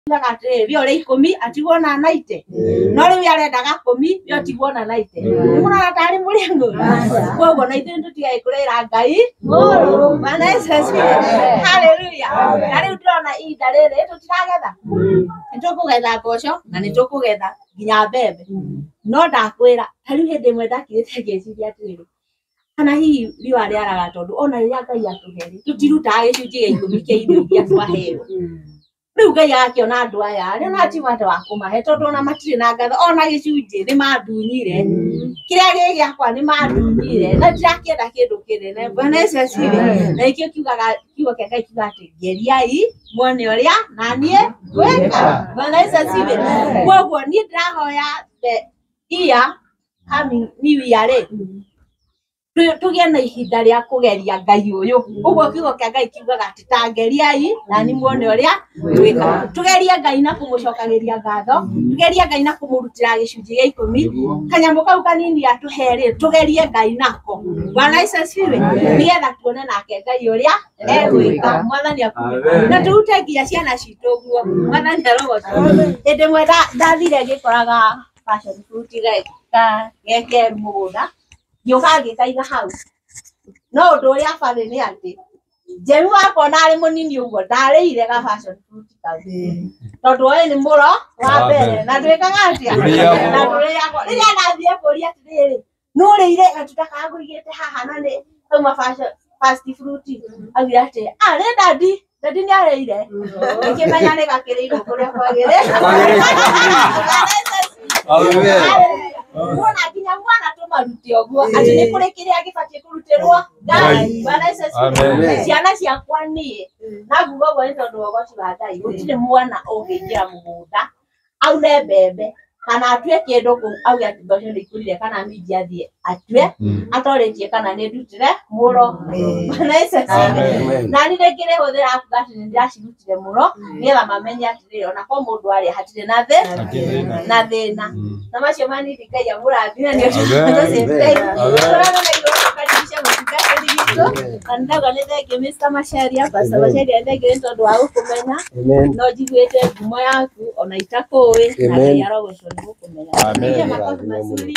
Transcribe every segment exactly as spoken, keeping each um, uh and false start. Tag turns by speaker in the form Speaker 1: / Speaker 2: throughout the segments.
Speaker 1: Ngakate byo le ikumi atigwo na naite no ri yarenda gakumi byo tigwo na naite murara tari mulengo kwogo na ithu tutiga ikurira ngai ngoro bana Yesu haleluya ari utirona ida rere tutiragetha nitukugetha goco na nitukugetha nginya bebe no ndakwira tari hindi mwe ndakirite ngeciria atiri kana hi riwa riaraga tondu ona riria ngai atuheri tutirutaga gicunji gia ikumi kia irio iria twaheo riu ngai akiona andu aya ari na timata wa kumahe tondu ona matire na ngatho ona gicunji ni mandunyire kiria gigi giakwa ni mandunyire na ndirakienda kindu kinene bwana Yesu na ikio kiugaga kiugo kia ngai kiuga ati ngeriai muone uria na nie gweka bwana Yesu kwoguo ni ndirahoya the year coming new year ri tugie na ihinda ria kugeria ngai uyu uguo kiugo kia ngai kiugaga ati tangeriai na ni muone uria twika tugeria ngai na kumucokagiria ngatho tugeria ngai na kumurutira gicunji gia ikumi kanyamu kau kanini atuhere tugerie ngai nako bwana Yesu asifiwe nigetha tuone nake ngai uria egwika mwathani akuwe na turute nginya ciana citu uguo mwathani arogocwo indi mwe ndathire ngikoraga passion fruit ga geke mugunda yohagi kaiga hau no ndo ya fare ni ati jeru wako na ari munini ugo ndareire ga passion fruit kazi tondu we ni muro wa mbere na ndwikaga atia na ndure yako riria nathie kuri atiri no reire atutaka ngurigite haha na ni kuma passion fast fruit agira ati ari dadi dadi ni areire ikimenya ni gakiriiro kuria kwagire mwana kinya mwana tumarute oguo ati ni kuri kiria gibatie kurutirwo ngai bwana Yesu ciana ciakwa ni na gugo gwa tondu ogoti wa ngai gutire mwana ungingira mugunda aune bebe kana atue kindu ku auge ati mboco ni ikurire kana miji athie atue atoretie kana ni ndutire muro bwana Yesu na ni ngire huthira akugati ni ndacirutire muro nigetha mamenye atiri ona ko mundu ari hatire na the na thina na macio mani ngai amurathina ni kandaga ni thenge Mister Macharia basa Macharia thenge tondu wa gukumenya no njiguite ngumo yaku ona itakuwi na ngai arogocwo ni gukumenya amen makofi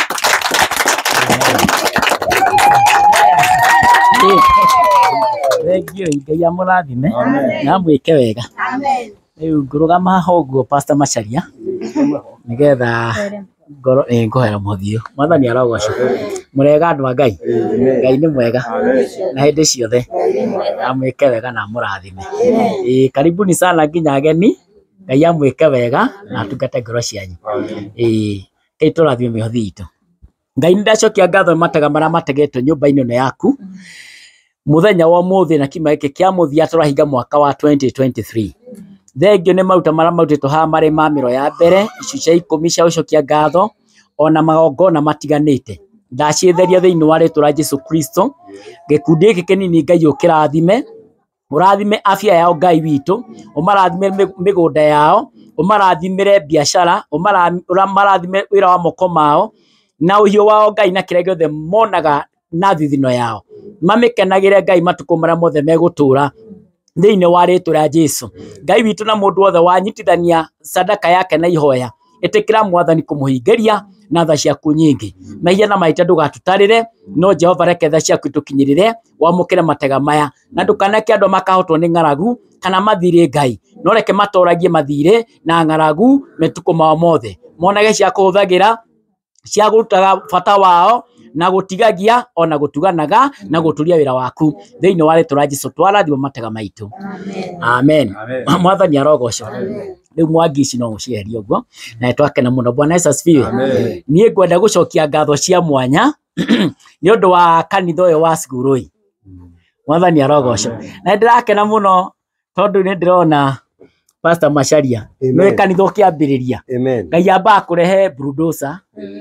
Speaker 2: thengio ngai amurathime na mwike wega amen riu ngurugama hoguo Pastor Macharia nigetha ngoro eh ngohera muthio mwathani arogocwo murega andu a ngai ngai ni mwega na hindi ciothe amwike wega na murathime eh karibuni sana nginya ageni ngai amwike wega na atungate ngoro cianyu eh kai turathime mihothi itu ngai ndacokia ngatho matega mara mategetwo nyumba-ini ino yaku muthenya wa muthi na kima giki kia muthia turahinga mwaka wa twenty twenty-three thengio ni maruta mara mautitwo ha mari mamiro ya mbere icu cia ikumi cia ucokia ngatho ona magongona matiganite ndacitheria thiini wa ritwa Jesu Kristo gikundi giki kinini ngai ukirathime urathime afya yao ngai witu umarathime migunda yao umarathimire biashara umarathime wira wa moko mao na uhio wao ngai na kire giothe monaga na thithino yao mamikenagire ngai matuko mara mothe megutura thiini wa ritwa rĩa Jesu ngai witu na mundu wothe wanyitithania sadaka yake na ihoya itikira mwathani kumuhingeria na tha ciaku nyingi mehia na maita ndugatutarire no Jehova reke tha ciaku itukinyirire wamukire matega maya na ndukanake andu makahotwo ni ngaragu kana mathire ngai no reke matoragie mathire na ngaragu metuko mao mothe monage cia kuhuthagira cia gutaga bata wao na gutigagia ona gutuganaga na guturia wira waku thiini wa ritwa rĩa Jesu twarathima matega maitu amen mwathani arogocwo riu mwangici no ucieherie uguo na twakena muno bwana Yesu asifiwe nie ngwenda gucokia ngatho cia mwanya ni undu wa kanitha uyu wa Sigurui mwathani arogocwo na ndirakena muno tondu ni ndirona Pastor Macharia ni kanitha ukiambiriria ngai amba kurehe bulldozer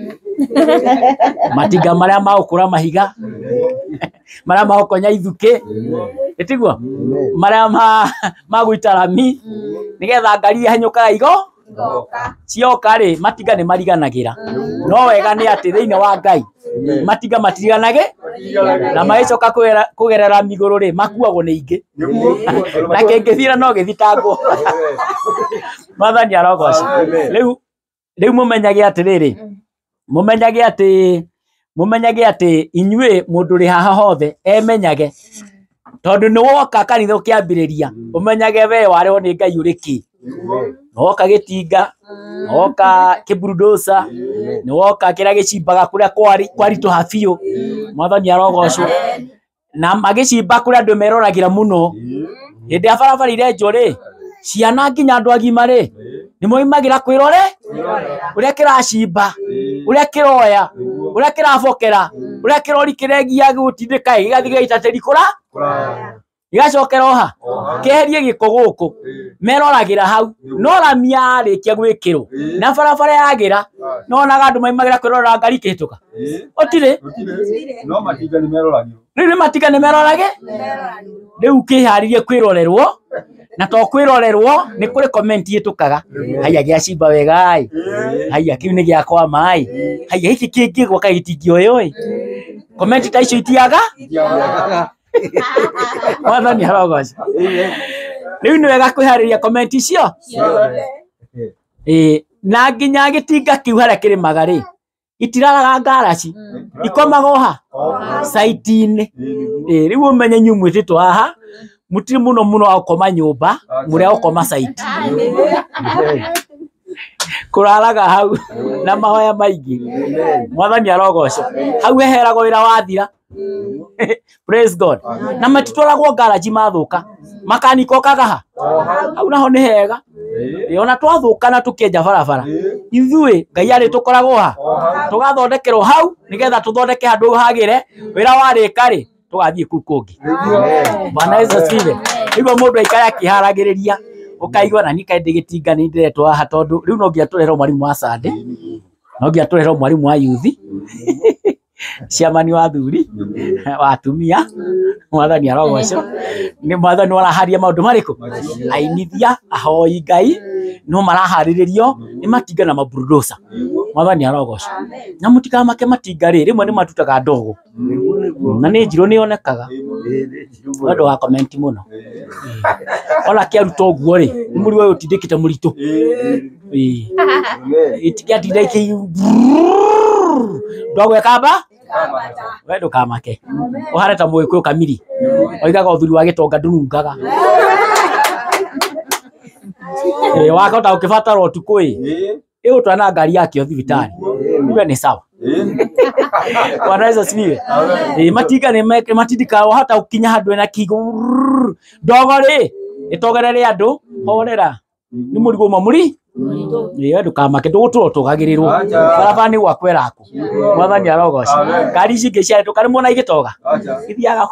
Speaker 2: matinga maria maukura mahiga maria maokonya ithuki itigwo maria ma maguitarami nigetha ngari hanyukaga igo cioka ri matinga ni mariganagira no wega ni ati thiini wa Ngai matinga matiriganage na magicoka kugerera miguru ri makuagwo ni ingi na kengithira no githitangwo Mwathani arogoce riu riu mumenyage atiriri mumenyage ati mumenyage ati inyue mundu ri haha hothe emenyage tondu ni woka kanitha ukiambiriria umenyage we warehwo ni Ngai uriki woka gitinga woka kiburudosa ni woka kira gicimbaga kuria kwari kwari to hafio Mwathani arogocwo na magicimba kuria andu meroragira muno hindi ya barabara ire njore ciana nginya andu agima ri ni moimagira kwirore uria kiracimba uria kiroya uria kirabokera uria kirori kiregia gutindika gigathiga itateri kura igacokera oha keherie giko guku meroragira hau no ramia rikia gwikirwo na barabara yagira no naga andu maimagira kwirora ngari kihituka otire
Speaker 3: no matinga ni meroragio
Speaker 2: riu matinga ni merorage riu kiharirie kwirorerwo na to kwirorerwo ni kuri comment yitukaga haya giacimba wega ai haya kiu ni giakwa mai haya hiki kingi gwa kagitingio yoi comment ta icio itiaga Mwathani arogoce riu ni wega kwihariria comment icio eh na nginya gitinga kiu haria kiri magari itiraraga ngaraci ikomagoha saitini eh riu umenye nyumwititwo haha mutiri muno muno akoma nyumba muria ukoma saiti kuraraga hau na mahoya maingi Mwathani arogoce hau eherago wira wathira praise God na matitwaragwo ngaraji mathuka makaniko kagaha hau naho ni hega ona twathuka na tukienja barabara ithui Ngai ari tukoragwo ha tugathondekerwo hau nigetha tuthondeke handu hagire wira warika ri tugathie ku kungi Bwana Yesu asifiwe igwa mundu aikara akiharagiriria ukaigwa na nika ndigitinga ni ndiretwo haha tondu riu no ngia turehero mwarimu wa Sunday no ngia turehero mwarimu wa youth ciamani wa thuri wa atumia Mwathani arogoce ni Mwathani waraharia maundu mariku ainithia ahoi Ngai no maraharirio ni matinga na maburudosa Mwathani arogoce na mutika make matinga ri rimwe ni matutaga ndogo na ni njiro ni onekaga wendo wa comment muno ona kiaruta uguo ri muri we utindikite murito eh itikati dai ndogo ekaba wendo kamake uhare ta muikuyu kamiri oigaga uthuri wa gitonga ndurungaga eh wakota ukibatara utuku eh iyo twana ngari yake o thibitari iwe ni sawa Bwana Yesu asifiwe eh matinga ni matindika hata ukinya handu na kigo ndogo ri itogerere andu horera ni murigo mamuri eh andu kamake nduguturo tugagirirwo barabara ni gwakweraku Mwathani arogoce ngari cingi ciare tukarimo na igitoga ithiaga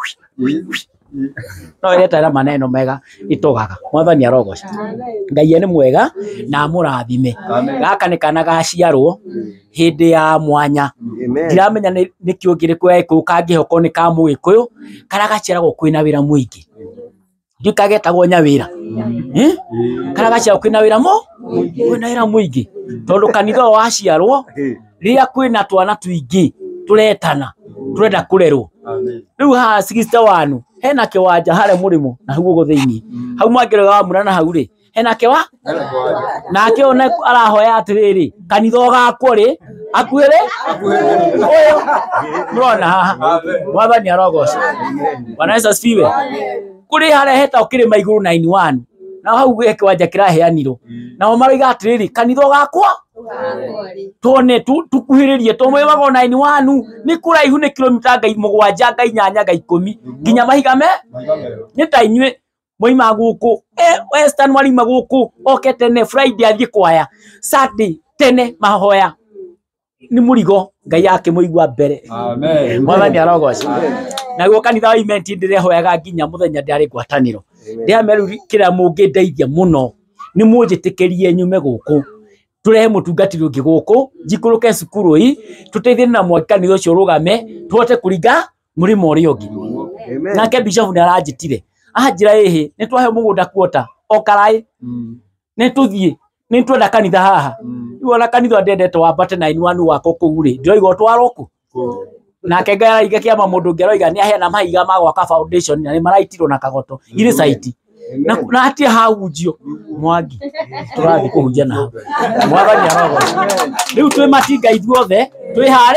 Speaker 2: no ireta maneno mega itogaga Mwathani arogoce Ngai ni mwega na murathime gaka ni kana gaciarwo hindi ya mwanya ndiramenya ni kiungiriku eko kangihoko ni ka Mugikuyu kara gaciaragwo kwina wira muingi ndikagetagwo nyawira eh kara gaciaragwo kwina wira mo kwina wira muingi tondu kanitha waciarwo riria kwina twana tuingi turetana turenda kurerwo riu ha sixty one hena kiwanja hare murimo na hau go thiini hau mwangirega wa murana hau ri hena kiwa na kiona arahoya atiriri kanitha gakwo ri akuire oyo murona haha Mwathani arogoce Bwana Yesu asifiwe kuri hare heta ukirima iguru nine one na hau gwe kiwanja kiraheanirwo na maroiga atiriri kanitha gakwo tone tukuhiririe tomwebago nine one ni kuraihu ni kilomita ngai mugwanja ngai nyanya ngai ikumi nginya mahiga me ni ta inywe moima guku eh western wali maguku okete ne Friday athie kwaya Saturday tene mahoya ni murigo ngai yake muigwa mbere amen Mwathani arogoce na guo kanitha wa event ndirehoyaga nginya muthenya ndari gwataniro ndiameru kira mungindeithia muno ni munjitikirie nyume guku turehe mutungatiri ungi guku njikuruke cukuru hii tuteithie na mwakanitha ucio rugame tuhote kuringa murimo uri ungi nake bishop ni aranjitire anjira ehe ni twahe mugunda kuota okarai ni tuthie ni twenda kanitha haha iwona kanitha ndendete wambate nine one wako kuu ri ndiraiga twaro ku nake ngara ige kiama mundu ngeroiga ni ahena mahiga ma gwaka foundation na ni maraitirwo na kagoto iri site na na atia haunjio Mwangi turathi kuhunjia na mwathani arogo riu twi matinga ithuothe twi hare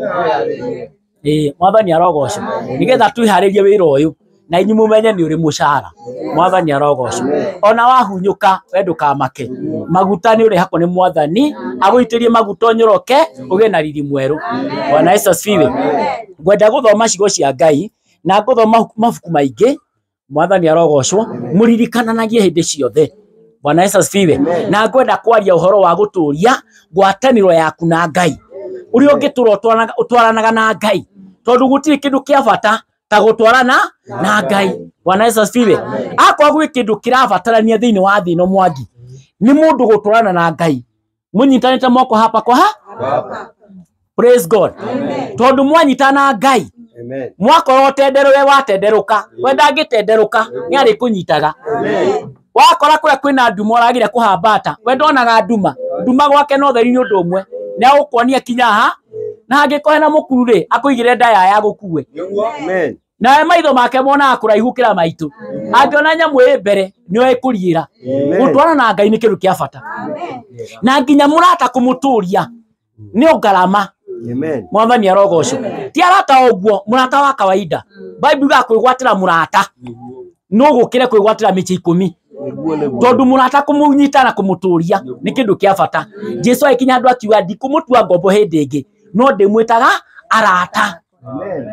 Speaker 2: eh mwathani arogoco nigetha twiharirie wira uyu na inyu mumenye ni uri mushara mwathani arogoco ona wahunyuka wenduka make maguta ni uri hako ni mwathani aguitirie maguta nyoroke uge na riri mweru Bwana Yesu asifiwe gwenda guthoma cigo cia Ngai na guthoma mabuku maingi mwathani arogocwo muririkananagie hindi ciothe Bwana Yesu asifiwe na ngwenda kwaria uhoro wa guturia ngwataniro yaku na Ngai uri ungitura utwaranaga na Ngai tondu gutiri kindu kia bata ta gutwarana na Ngai Bwana Yesu asifiwe akwa gwi kindu kirabatarania thiini wa thi no Mwangi ni mundu gutwarana na Ngai munyitanite moko hapa kwa ha praise God tondu mwanyitana Ngai amen mwakoro tenderwe watenderuka wenda ngitenderuka ni ari kunyitaga amen wakora kwe kwina nduma uragire kuhambata wenda onaga nduma nduma gwake no theri ni undu umwe ni agukonia kinya ha na angikohe na mukuru ri akuigire ndaya ya gukue amen na maitho make mona akuraihu kira maitu angiona nyamu ĩ mbere ni oe kuriira gutwarana na Ngai ni kindu kia bata amen na nginya murata kumuturia ni ungarama amen mwathani arogoco ti arata oguo murata wa kawaida Bible ga kwigwatira murata no gukire kwigwatira michi ikumi tondu murata kumunyita na kumuturia ni kindu kia bata Jesu aikinya andu akiuga ndikumutua ngombo hindi ingi no ndimwitaga arata amen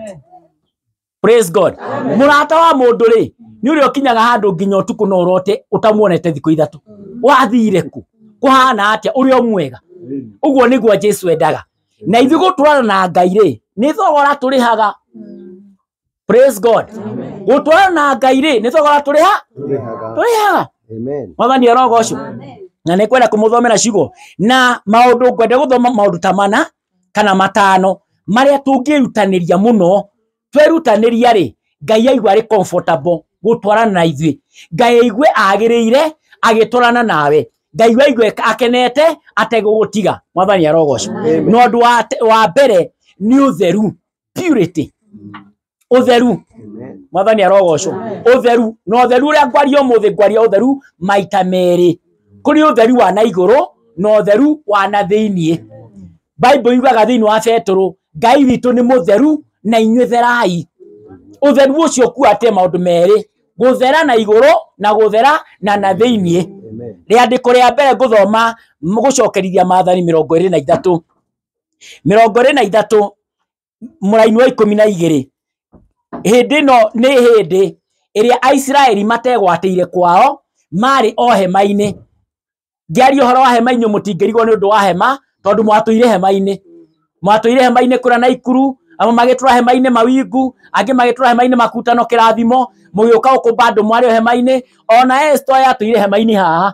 Speaker 2: praise God murata wa mundu ri ni uri okinyaga handu nginya utuku no urote utamuonete thiku ithatu wathire ku kuhana atia uri o mwega uguo niguo Jesu endaga na ithu gutwarana na Ngai ri ni thogora turihaga praise God gutwarana na Ngai ri ni thogora turiha turihaga amen mwathani arogoco na ni kwenda kumuthomera cigo na maundu ngwenda guthoma maundu ta mana kana matano maria tungirutaniria muno twerutaniria ri Ngai aigua ri comfortable gutwarana na ithui Ngai aigue agiriire agitwarana nawe Ngai aigue akenete ategugutiga mwathani arogoco no ndu wa mbere ni utheru purity utheru mwathani arogoco utheru no utheru uria ngwaria umuthi ngwaria utheru maita meri kuri utheru wa na iguru no utheru wa na thiini Bible yugaga thiini wa Petro Ngai witu ni mutheru na inyue therai utheru ucio ku ate maundu meri guthera na iguru na guthera na na thiini riandiko ria mbere guthoma gucokerithia Maathani mirongo iri na ithatu mirongo iri na ithatu muraini wa ikumi na igiri hindi no ni hindi iria Aisiraeli mategwatire kwao mari o hema-ini ngiaria uhoro wa hema-ini mutingirigwo ni undu wa hema tondu mwatuire hema-ini mwatuire hema-ini kura na ikuru amo magitura hema-ini mawingu angi magitura hema-ini makutano kirathimo mugiuka ukumba andu mwari hema-ini ona Esther yatuire hema-ini haha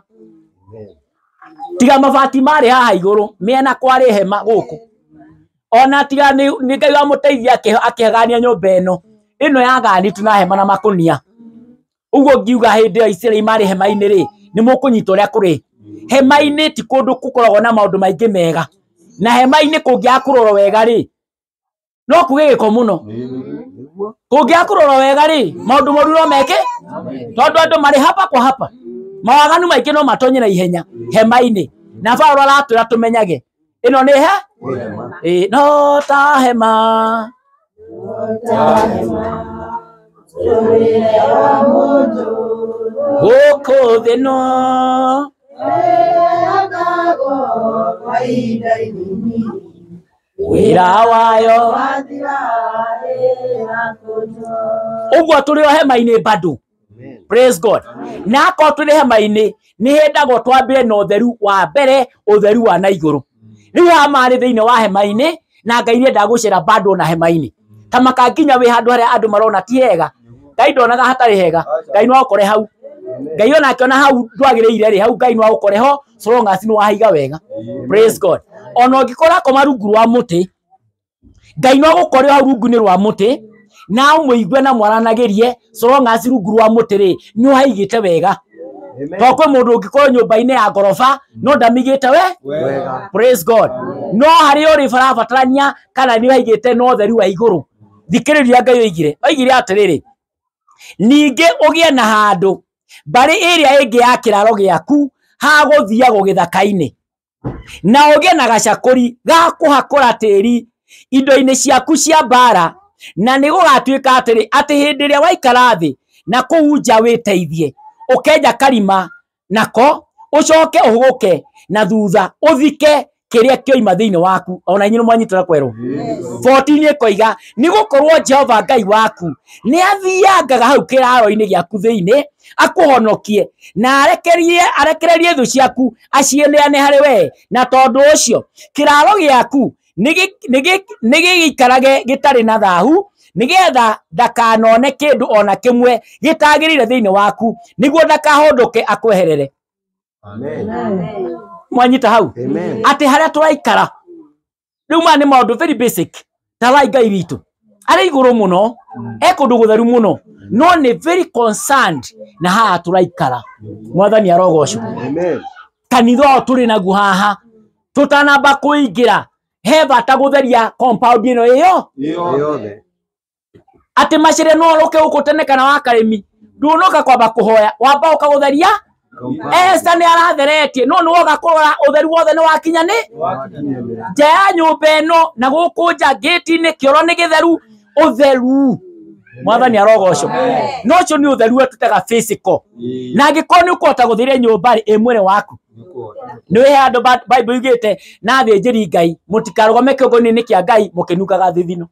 Speaker 2: tiga mabati mari haha iguru miena kwari hema guku ona tiga ni Ngai wa muteithia akihagania nyumba eno ino yagani tuna hema na makunia uguo ngiuga hindi ya Isiraeli mari hema-ini ri ni mukunyita uria kuri hema-ini ti kundu kukoragwo na maundu maingi mega na hema-ini kungia kuroro wega ri no kuge giko muno kungia kuroro wega ri maundu moru no meke tondu andu mari hapa kwa hapa mawaganu maingi no matonye na ihenya hema-ini na Paulo aratwira tumenyage ino ni he eh no ta hema ta hema turire wa mundu goko thino agago kwa ida inini wira wayo uguo turi o hema-ini bado praise God na ko turi hema-ini ni hendago twambire na utheru wa mbere utheru wa na iguru riu amari thiini wa hema-ini na Ngai ni ndagucira bado na hema-ini kama kanginya wi handu haria andu marona ti hega Ngai ndonaga hatari hega Ngai no ukore hau Ngai ona akiona hau ndwagiriire ri hau Ngai no ukore ho so long as ni wahaiga wega praise God ona ngikora ko marungu rwa muti Ngai no gukore hau rungu ni rwa muti na umuigwe na mwaranagirie so long as rungu rwa muti ri ni waigite wega to kwe mundu ungikorwo nyumba-ini ya ngorofa no ndamigite we
Speaker 3: Wega.
Speaker 2: praise God no hari uri barabatarania kana ni waigite no theru wa iguru thikiriria Ngai oigire oigire atiriri ninge ugie na handu bari area ingi ya kiraro giaku ha guthiago githaka-ini na ugie na gacakuri ga kuhakura tiri indo-ini ciaku cia mbara na ni gugatuika atiri ati hindi ria waikara thi na kuunja witeithie ukenja karima nako ucoke uhuguke na thutha uthike kiria kioima thiini waku ona nyino mwanyitira kwero fourteen koiga ni gukorwo Jehova Ngai waku ni athiangaga hau kiraro-ini giaku thiini akuhonokie na arekerie arekererie thu ciaku acieneane hari we na tondu ucio kiraro giaku nigi nigi nigiikarage gitari na thahu nigetha ndakanone kindu ona kimwe gitagirire thiini waku niguo ndakahondoke akweherere.
Speaker 3: Amen.
Speaker 2: Mwanyita hau ati haria turaikara riu ma ni maundu very basic tarai Ngai witu ari iguru muno ekundu gutheru muno no ni very concerned na ha turaikara. Mwathani arogocwo.
Speaker 3: Amen.
Speaker 2: Kanitha turi naguo haha tutanamba kuingira he bata gutheria compound ino iyo
Speaker 3: Yothe.
Speaker 2: ati macire no roke ukutene kana wakarimi ndunoka kwamba kuhoya wamba ukagutheria esa ni aratheretie no ni woga kurora utheru wothe ni wakinya ni nja ya nyumba ino na guku nja gate-ini kioro ni githeru utheru. Mwathani arogocwo. No cio ni utheru tutega physical na ngiko ni ukota guthiria nyumba ri imwere waku ni we handu Bible yugite na thinjiri Ngai mutikarugame kiogoni-ini kia Ngai mukinukaga thithino.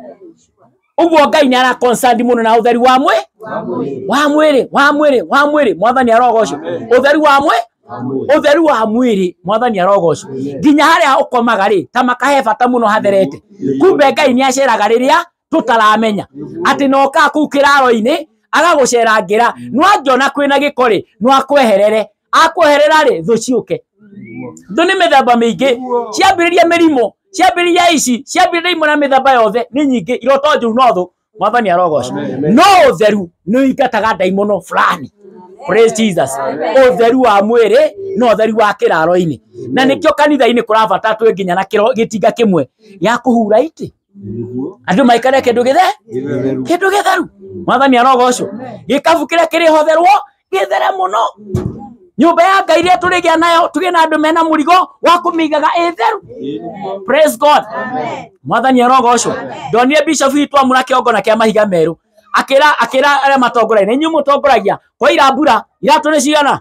Speaker 2: Uguo Ngai ni ara concerned muno na utheru wa mwe wa mwiri wa mwiri wa mwiri. Mwathani arogocwo. Utheru wa mwe utheru wa mwiri. Mwathani arogocwo. Nginya haria ukomaga ri ta makahe bata muno hatherete kumbe Ngai ni aceraga riria tutaramenya ati no ka ku kiraro-ini agagucera ngira no angiona kwina gikori no akweherere akweherera ri thu ciuke thu ni mithemba mingi ciambiriria mirimo ciambiriria ici ciambiriria imwe na mithemba yothe ni nyingi iroto njuru no thu. Mwathani arogocwo. No utheru ni ingataga ndaimono fulani. Praise Jesus. Utheru wa mwiri no utheru wa kiraro-ini na nikio kanitha-ini kurabata twi nginya na kiro gitinga kimwe ya kuhura iti andu maikare kindu githe kindu githeru. Mwathani arogocwo. Gikabu kiria kiri hotherwo githere muno. Nyumba ya Ngai ria turigia nayo tugie na andu mena murigo wa kumigaga itheru. Praise God. Mwathani arogocwo. Ndonire bishop witu amura kiongo na kia mahiga meru akira akira aria matongoraine nyu mutongoragia kwa irambura iratu ni cigana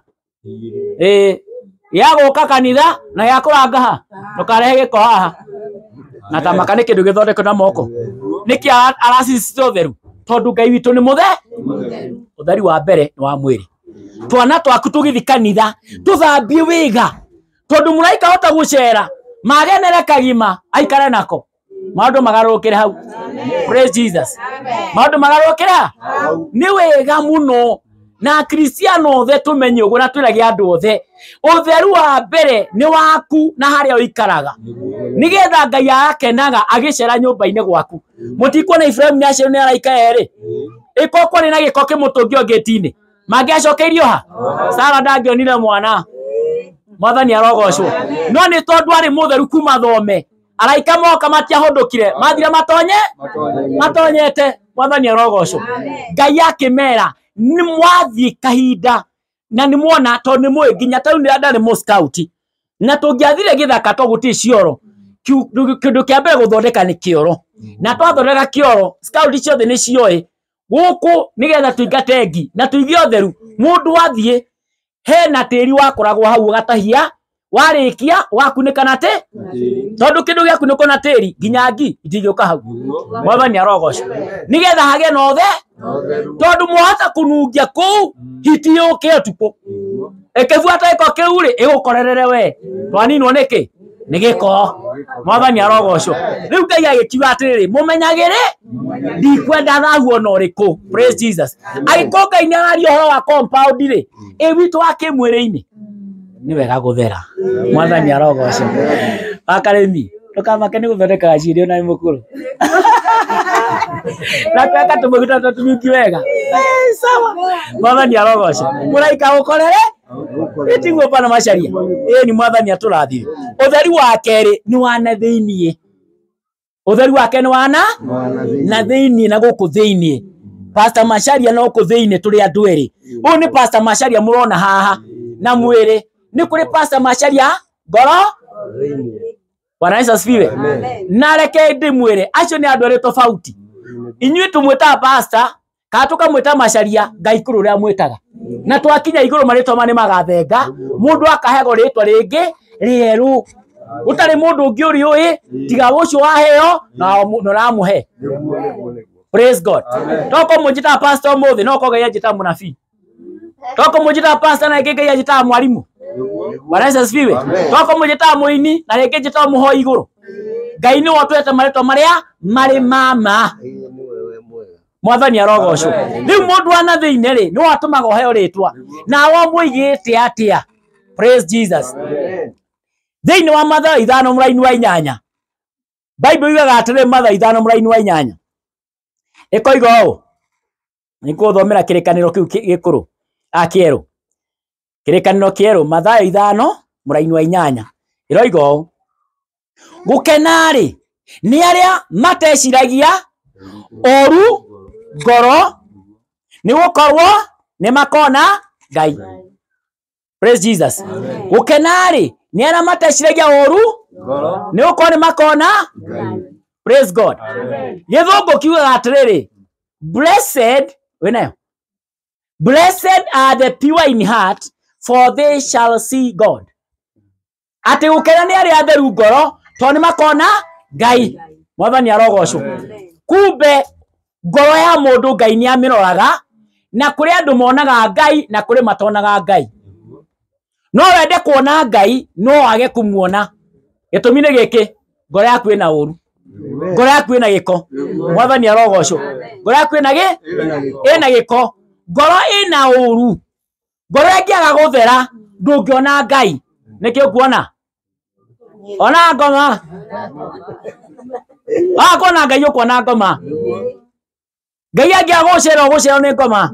Speaker 2: eh ya guka kanitha na ya kuranga ha tukarehe giko haha na tamaka ni kindu githondeko na moko niki aracicite utheru tondu Ngai witu ni muthe utheri wa mbere ni wa mwiri. Twana twaku tugithi kanitha tuthambie wiga tondu muraika hota gucera magenere kagima aikare nako maundu magarukire hau. Praise Jesus. Maundu magarukire ni wega muno na Kristiano the tumenye uguo na twiragia andu othe utheru wa mbere ni waku na haria uikaraga nigetha Ngai akenaga agicera nyumba-ini gwaku. Mutikuona Ibrahim ni acero ni araika eri iko kwari na giko kimutungio gate-ini mangiacokeirio ha Sara ndangionire mwana. Mwathani arogocwo. No ni tondu ari mutheru kuma thome araika moka matiahondokire mathire matonye matonyete. Mwathani arogocwo. Ngai akimera ni mwathi kahinda na ni muona to ni mwe nginya tau ni ndari mo scout na tungiathire githaka to guti cioro kindu kia mbere guthondeka ni kioro na twathondeka kioro scout ciothe ni cioi guku nigetha tuingate ngi na tuithie otheru mundu wathie he na tiri wakoragwo hau gatahia warikia wakunika na te tondu kindu gia kuniko na tiri nginya ngi itigioka hau. Mwathani arogocwo. Nigetha hage no the tondu mwahota kunungia ku hitioke tuko ekefuata iko keuri igukorerere we twaninwo niki ni giko. Mwathani arogocwo. Riu Ngai agikiuga atiriri mumenyagire ndikwenda thahu ona uriku. Praise Jesus. Agiko Ngai ni arario horo wa compound ri e witu wa kimwiri-ini ni wega guthera. Mwathani arogocwo. Akaremi tukamake ni guthondeka cirio na mukuru na tweka tumuguta tutungi wega sawa. Mwathani arogocwo. Muraika ukorere Etiguo pana Macharia. Eh ni mwathani aturathire. Utheri wa keri ni wana thiini. Utheri wake ni wana na thiini na guku thiini. Pastor Macharia no ku thiini turi andu eri. U ni Pastor Macharia murona haha na mwiri. Ni kuri Pastor Macharia ngoro Bwana Yesu asifiwe. Na reke ndi mwire acio ni andu eri tofauti. Inyuĩ tumwita pastor ka tukamwita Macharia Ngai kuru ria mwitaga. Na twakinya iguru maritwa mane magathenga mundu akahego ritwa ringi rieru. Utari mundu ungi uri uyi tiga ucio waheo na nuramuhe. Praise God. Toko mujita pastor muthi no koga yajita munabii. Toko mujita pastor na ngenge yajita mwalimu. Bwana Yesu asifiwe. Toko mujita muini na ngenge yajita muhoi iguru. Ngai ni watwete maritwa maria mari mama. Mwathani arogocwo. Riu mundu ana thiini ri ni watumaga uheo ritwa na wa muigite atia. Praise Jesus. Thiini wa Mathayo ithano muraini wa inyanya. Bible yugaga atire Mathayo ithano muraini wa inyanya. Ikoiga o. Nikuthomera kirikaniro kiu gikuru. Akieru. Kirikaniro kieru Mathayo ithano muraini wa inyanya. Iroiga o. Gukenari ni aria mateciragia oru ngoro ni gukorwo ni makona Ngai. Praise Jesus. Gukenari ni aria mateciragia oru ngoro ni gukorwo ni makona Ngai. Praise God. Githungu kiugaga atiriri blessed winayo blessed are the pure in heart for they shall see God. Ati gukena ni aria atheru ngoro to ni makona Ngai. Mwathani arogocwo. Kumbe ngoro ya mundu Ngai ni amiroraga na kuri andu monaga Ngai na kuri matonaga Ngai. No wende kuona Ngai no age kumuona. Gitumi ni giki ngoro yaku ina uru. Ngoro yaku ina giko. Mwathani arogocwo. Ngoro yaku ina gi ina giko. Ngoro ina uru. Ngoro yangiaga guthera ndungiona Ngai. Niki ukuona? Ona ngoma. Ah kona Ngai ukona ngoma. Ngai angia gucera gucera ni ngoma.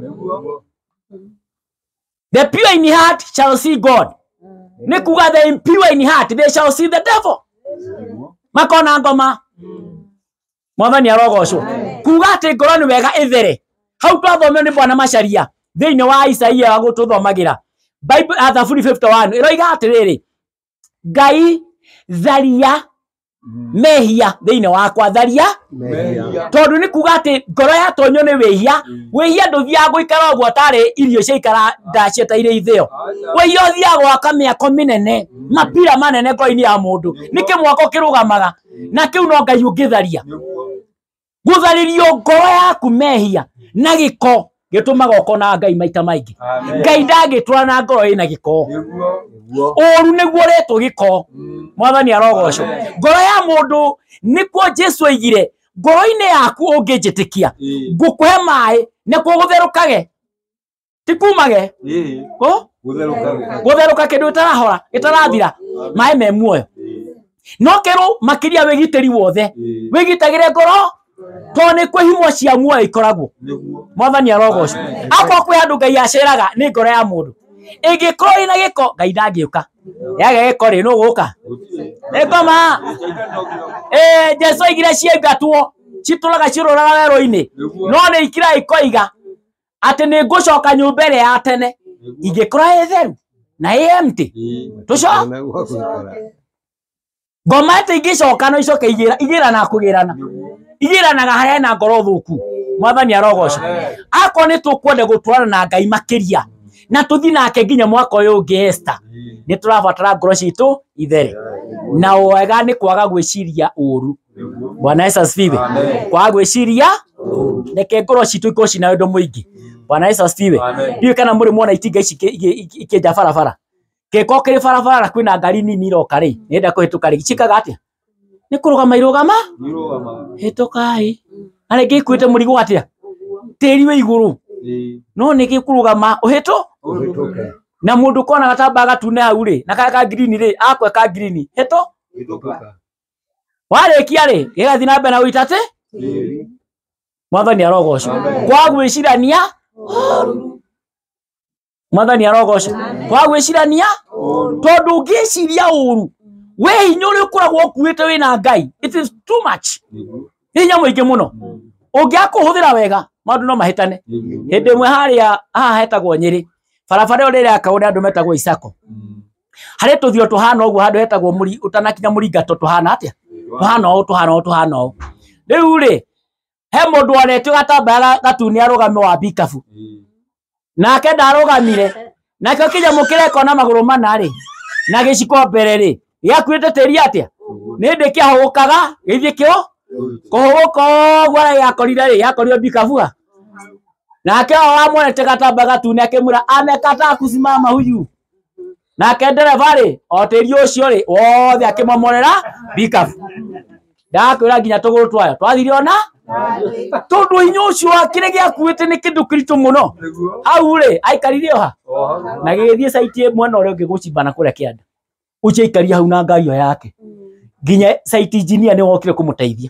Speaker 2: The pure in heart shall see God. Nikuga the impure in heart they shall see the devil. Makona ngoma. Mwathani arogocwo. Kuga ati ngoro ni wega ithere. Hau twathomio ni Bwana Macharia thiini wa Isaia wa gututhomagira. Bible Thaburi fifty-one iroiga atiriri Ngai tharia mehia thiini wakwa tharia mehia tondu ni kuga ati ngoro ya tonyo ni wehia wehia nduthia guikara uguo tari irio ciikara ndacieta ire itheo wehia thia gwaka miako minene mapira manene ngoro-ini ya mundu niki mwako kirugamaga na kiu no Ngai ungitharia gutharirio ngoro yaku mehia na giko gitumaga ukona Ngai maita maingi. Ngai ndagitwa na ngoro ina giko oru niguo reto giko. Mwathani arogocwo. Ngoro ya mundu nikuo Jesu aigire ngoro-ini yaku ungijitikia ngukuhe mai nikuo gutherukage tikumage ko gutheruka kindu itarahora itarahira mai me muoyo no keru makiria wigitiri wothe wigitagire ngoro to ni kwihimwa cia muoyo ikoragwo. Mwathani arogocwo. Akwa kwi andu Ngai aceraga ni ngoro ya mundu ingikoro ina giko Ngai ndangiuka yage giko ri no guka ngoma. Eh Jesu aigire ciengatwo citulaga ciruraga werũ-ini no ni ikira ikoiga ati ni ngucoka nyumba ĩrĩa ya tene ingikora etheru na empty tuco ngoma ati ingicoka no icoke igira igira na kugirana igiranaga haria na ngoro thuku. Mwathani arogocwo. Akwa ni tukwende gutwarana na Ngai makiria na tuthi nake nginya mwaka uyu ungi Esther ni turabatara ngoro citu ithere na wega ni kwaga gwiciria uru. Bwana Yesu asifiwe. Kwaga gwiciria neke ngoro citu ikoci na wendo muingi. Bwana Yesu asifiwe. Ndiyo kana muri muona itinga ici ikinja barabara keko kiri barabara kwina ngari nini iroka ri nenda kuhituka ri cikaga atia ni kurugama irugama hitukai ale gikwite murigo atia tiri we iguru no ni gikurugama uhito uhituke na mundu kona gatamba gatune hau ri na kaka green ri akwe ka green hito hituka wale kiare gigathi na mbere na uitate Mwathani arogocwo. Kwa gwicirania Mwathani arogocwo kwa gwicirania tondu ngiciria uru we hinya uri ukoragwo ukuite wina Ngai. It is too much. Hinya mwingi muno ungiakuhuthira wega maundu no mahitane. Hindi imwe haria haha hetagwo Nyeri barabara uri raka andu metagwo Isako hari tuthio tuhana uguo handu hetagwo muri utanakinya Muringato tuhana atia tuhana o tuhana o tuhana o riu ri he mundu onetio gatambaya gatuni arugame wa bikabu nake ndarugamire nake kinyamu kireko na maguru mana ri na giciko mbere ri giakuite tiri atia ni ndi kiahukaga githie kio kuhuka gwara yakorire ri yakorio bikabu nake wa monete gatambaya gatuni akimura amekata kusimama huyu nake ndereva ri otiri ucio ri wothe akimomorera bikabu ndakwira nginya tuguru twayo twathire ona tondu hinya ucio akire giakuite ni kindu kiritu muno hau ri aikarire oha na gigithie site mwena uri ungi gucimbana kuria kianda uche ikaria hau na ngari yake nginya site engineer ni wokire kumuteithia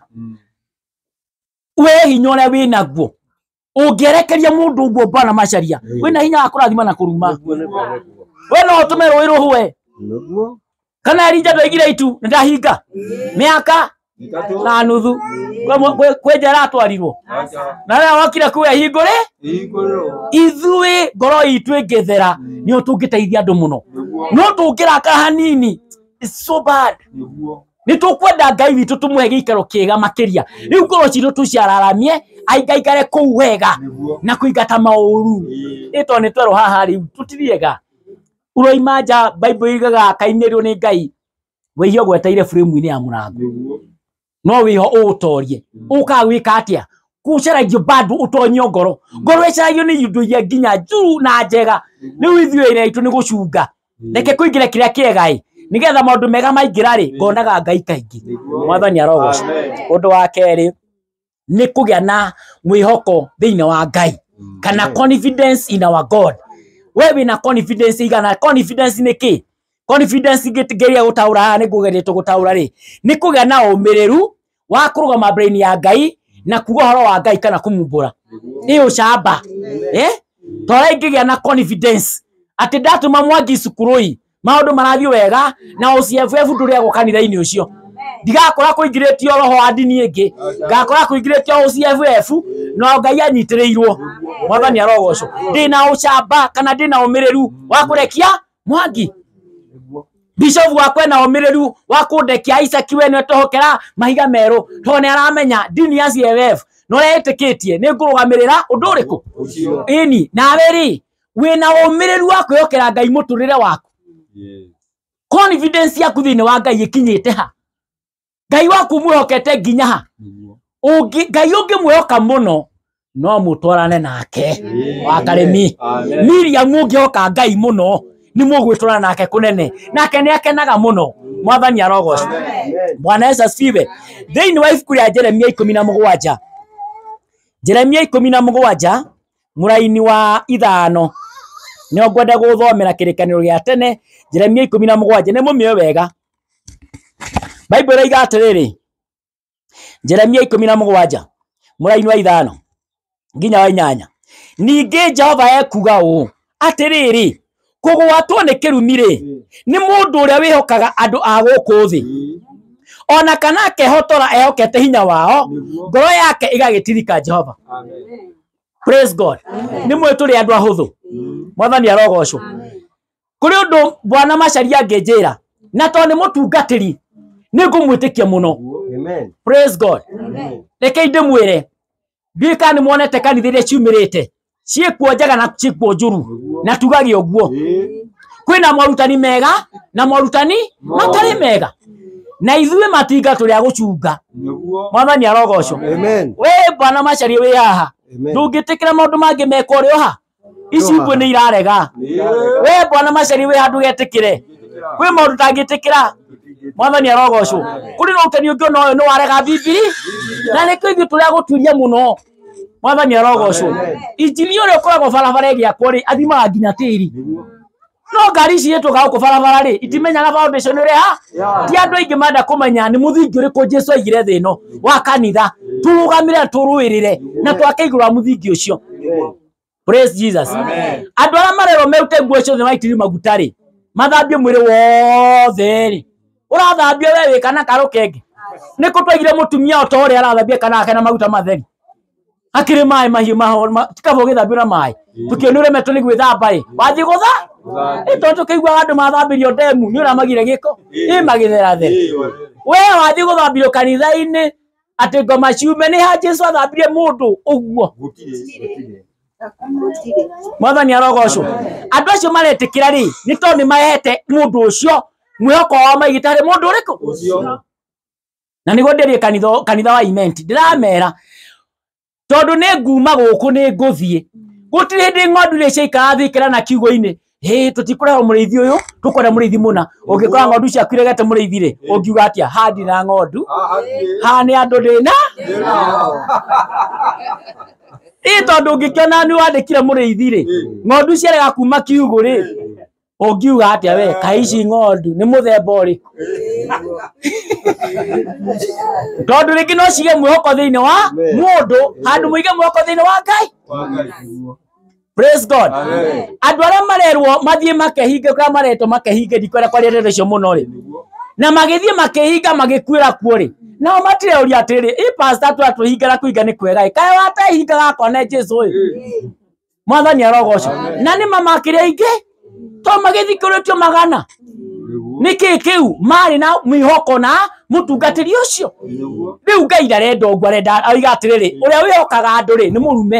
Speaker 2: we hinya uri winaguo ungerekeria mundu uguo Bwana Macharia wina hinya wa kurathima na kuruma we no utume rui ruhwe kana rinja ndoigire itu ndahinga miaka na nuthu kwenjera atwarirwo na ria wakire kuya hingure ithui ngoro itu ingithera ni utungiteithia andu muno no tungiraka hanini. It's so bad. Ni tukwenda Ngai witu tumuhe gikaro kiega makiria riu ngoro citu tuciararamie aigaikare kuu wega na kuingata mauru ito ni twero haha riu tutiriega uroimanja Bible igaga kainerio ni Ngai weyo gweteire frame ini ya murango no wiho utorie ukawika atia kuceragio badu utonyo ngoro ngoro eceragio ni yundu ya ginya juru na njega ni withio itu ni gucunga reke kuingira kiria kiegai nigetha maundu mega maingira ri ngonaga Ngai kaingi. Mwathani arogocwo. Undu wa keri ni kugia na mwihoko thiini wa Ngai kana confidence in our God. We wina confidence igana confidence ni ki confidence gitigeria gutaura ni kugeria tugutaura ri ni kugia na umiriru wa kurugama brain ya Ngai na kuga horo wa Ngai kana kumumbura iyo shamba eh tora ingigia na confidence ati ndatuma Mwangi sukurui maundu marathio wega na O C F F nduria go kanitha-ini ucio ndigakora kuingiritio roho wa dini ingi ngakora kuingiritio O C F F no Ngai anyitirirwo. Mwathani arogocwo ndina ucamba kana ndina umiriru wa kurekia Mwangi Bishop wakwe na umiriru wa kundekia Isaac wene tohokera mahiga meru tone aramenya dini ya C F F no yetikitie ni ngurugamirira undu uriku ini nawe ri wina umiriru wa kwiyokera Ngai muturire waku confidence yaku thiini wa Ngai ikinyite ha Ngai waku mwihokete nginya ha ungi Ngai ungi mwihoka muno no mutwarane nake wakaremi Miriam ungihoka Ngai muno ni mugwitwarana nake kunene nake ni akenaga muno. Mwathani arogocwo. Bwana Yesu asifiwe. Thiini wa ibuku ria Jeremia ikumi na mugwanja Jeremia ikumi na mugwanja muraini wa ithano ni ngwenda guthomera kirikaniro gia tene Jeremia ikumi na mugwanja ni mumio wega. Bible raiga atiriri Jeremia ikumi na mugwanja muraini wa ithano nginya wa inyanya ningi Jehova ekuga u atiriri kugwatwo ni kirumi ri ni mundu uria wihokaga andu a guku thi ona kana kehotora ehokete hinya wao ngoro yake igagitirika Jehova. Praise God. Ni mwituri andu ahuthu. Mwathani arogocwo. Kuri undu Bwana Macharia ngenjira na to ni mutungatiri ni ngumwitikia muno.
Speaker 3: Amen.
Speaker 2: Praise God. Reke ndimwire bika ni muonete kanithiria ciumirite ciekuo njaga na ciekuo njuru na tugagi oguo kwina morutani mega na morutani matari mega na ithuĩ matinga tũrĩ a gũcunga. Mwathani arogocwo.
Speaker 3: Amen.
Speaker 2: We Bwana Macharia wĩ haha ndũngĩtĩkĩra maũndũ mangĩ meka ũrĩ o ha ici mbwe nĩ irarega. We Bwana Macharia wĩ handũ getĩkĩre kwĩ maũndũ tangĩtĩkĩra. Mwathani arogocwo. Kũrĩ na ũtani ũngĩ ona ũyũ nĩ warega Bibiri na nĩkĩo ithuĩ tũrĩ a gũtuĩria mũno. Mwathani arogocwo. Injini ũrĩa ũkoragwo barabara ĩgĩakwo rĩ athimaga nginya tĩri no ngari ici ĩtũka gũkũ barabara rĩ itimenyaga foundation ũrĩa ha ti andũ aingĩ menda kũmenya nĩ mũthingi ũrĩkũ Jesu aigire thĩ ĩno wa kanitha tũrũgamire tũrũĩrĩre na twake igũrũ wa mũthingi ũcio. Praise Jesus.
Speaker 3: Amen.
Speaker 2: Andũ arĩa marerwo merute nguo ciothe maitiri maguta rĩ, mathambie mwĩrĩ wothe rĩ, ũrathambio we wĩ kana karũ kenge. Nĩ kũ twaigire mũtumia o ta ũrĩa arathambia kana ake na maguta matheri. Akĩrĩ maĩ mahiũ maho tikaba ũgĩthambio na maĩ. Tũkĩona ũrĩa metwo nĩ gwĩthamba rĩ, wathiĩ gũtha ĩ tondũ tũkĩiguaga andũ mathambĩrio ndemu nĩ ũramagire gĩko ĩ magĩthera theri. We wathiĩ gũthambio kanitha-inĩ atĩ ngoma ciume nĩ ha Jesu athambirie mũndũ ũguo. Mwathani arogocwo. Andũ acio maretĩkĩra rĩ, nĩ tondũ nĩ mahete mũndũ ũcio mwĩhoko wao maigĩte harĩ mũndũ ũrĩkũ. Na nĩguo ndĩrie kanitha kanitha wa imenti ndiramera tondũ nĩ nguma gũkũ nĩ ngũthiĩ gũtirĩ hĩndĩ ng'ondu iria ciaikara thikĩra na kiugo-inĩ hĩ tũtikũreho mũrĩithi ũyũ tũkore mũrĩithi mũna ũngĩkora ng'ondu ciaku iregete mũrĩithi rĩ ũngiuga atĩa handi na ng'ondu ha nĩ andũ ndĩna ĩ tondũ ũngĩkĩona nĩ wandĩkire mũrĩithi rĩ ng'ondu ciarega kuma kiugo rĩ ũngiuga atĩa we kaici ng'ondu nĩ mũthemba ũrĩkũ tondũ rĩngĩ no cige mwĩhoko thĩinĩ wa mũndũ handũ mũige mwĩhoko thĩinĩ wa Ngai. Praise God. Andũ arĩa marerwo mathiĩ makehinge kwa maretwo makehinge ndikwenda kwaria ndeto icio mũno rĩ na magĩthiĩ makehinga magĩkuĩra kuo rĩ nao matireũria atĩrĩ ĩ pastor twatũhingara kũinga nĩ kwega kaĩ watehingaga kone Jesu ũyũ. Mwathani arogocwo. Na nĩ mamakĩrĩa aingĩ to magĩthikũrĩtio magana nĩkĩ kĩu marĩ na mwĩhoko na mũtungatĩri ũcio. Rĩu Ngai ndarenda ũguo arenda oiga atĩrĩrĩ ũrĩa wĩhokaga andũ rĩ nĩ mũrume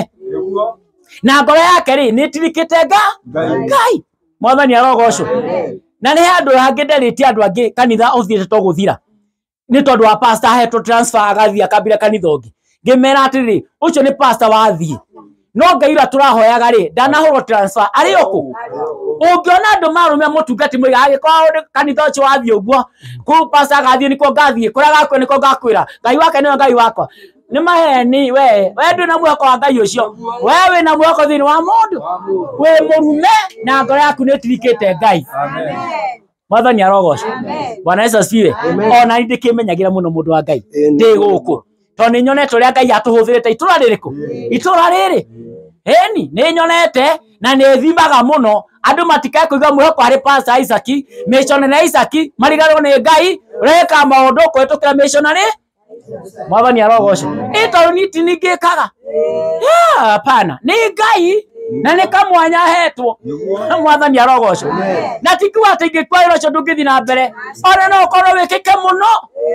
Speaker 2: na ngoro yake rĩ nĩ ĩtirikĩte Ngai. Mwathani arogocwo. Na nĩ handũ hangĩ nderĩtie andũ angĩ kanitha ũthiĩte to gũthira nĩ tondũ wa pastor ahetwo transfer agathiĩ akambĩra kanitha ũngĩ ngĩmera atĩrĩrĩ ũcio nĩ pastor wathiĩ no Ngai ũrĩa tũrahoyaga rĩ ndanahũrwo transfer arĩ okũ. Ũngĩona andũ marũmia mũtungati mũiga agĩkorwo kanitha ũcio wathiĩ ũguo kũ pastor agathiĩ nĩko ngathiĩ kũrĩa gakwe nĩko ngakwĩra Ngai wake nĩwe Ngai wakwa nĩ maheni we we ndũna mwĩhoko wa Ngai ũcio we wĩna mwĩhoko thĩinĩ wa mũndũ wĩ mũrume na ngoro yaku nĩ ĩtirikĩte Ngai. Mwathani arogocwo. Bwana Yesu asifiwe. Ona ndĩkĩmenyagĩra mũno mũndũ wa Ngai ndĩ gũkũ tondũ nĩ nyonete ũrĩa Ngai atũhũthĩrĩte itũra rĩrĩkũ itũra rĩrĩ eni nĩ nyonete na nĩ thimaga mũno andũ matikae kũiga mwĩhoko harĩ pastor Isaac missionary Isaac marigarwo nĩ Ngai ũreka maũndũ kũhetũkĩra missionary. Mwathani arogocwo. Ĩ tondũ niti ningĩkaga hapana nĩ Ngai na nĩ kamwanya hetwo. Mwathani arogocwo. Na tikuwa atĩ ingĩkwĩra ũcio ndũngĩthiĩ na mbere ona no ũkorwo wĩkĩke mũno.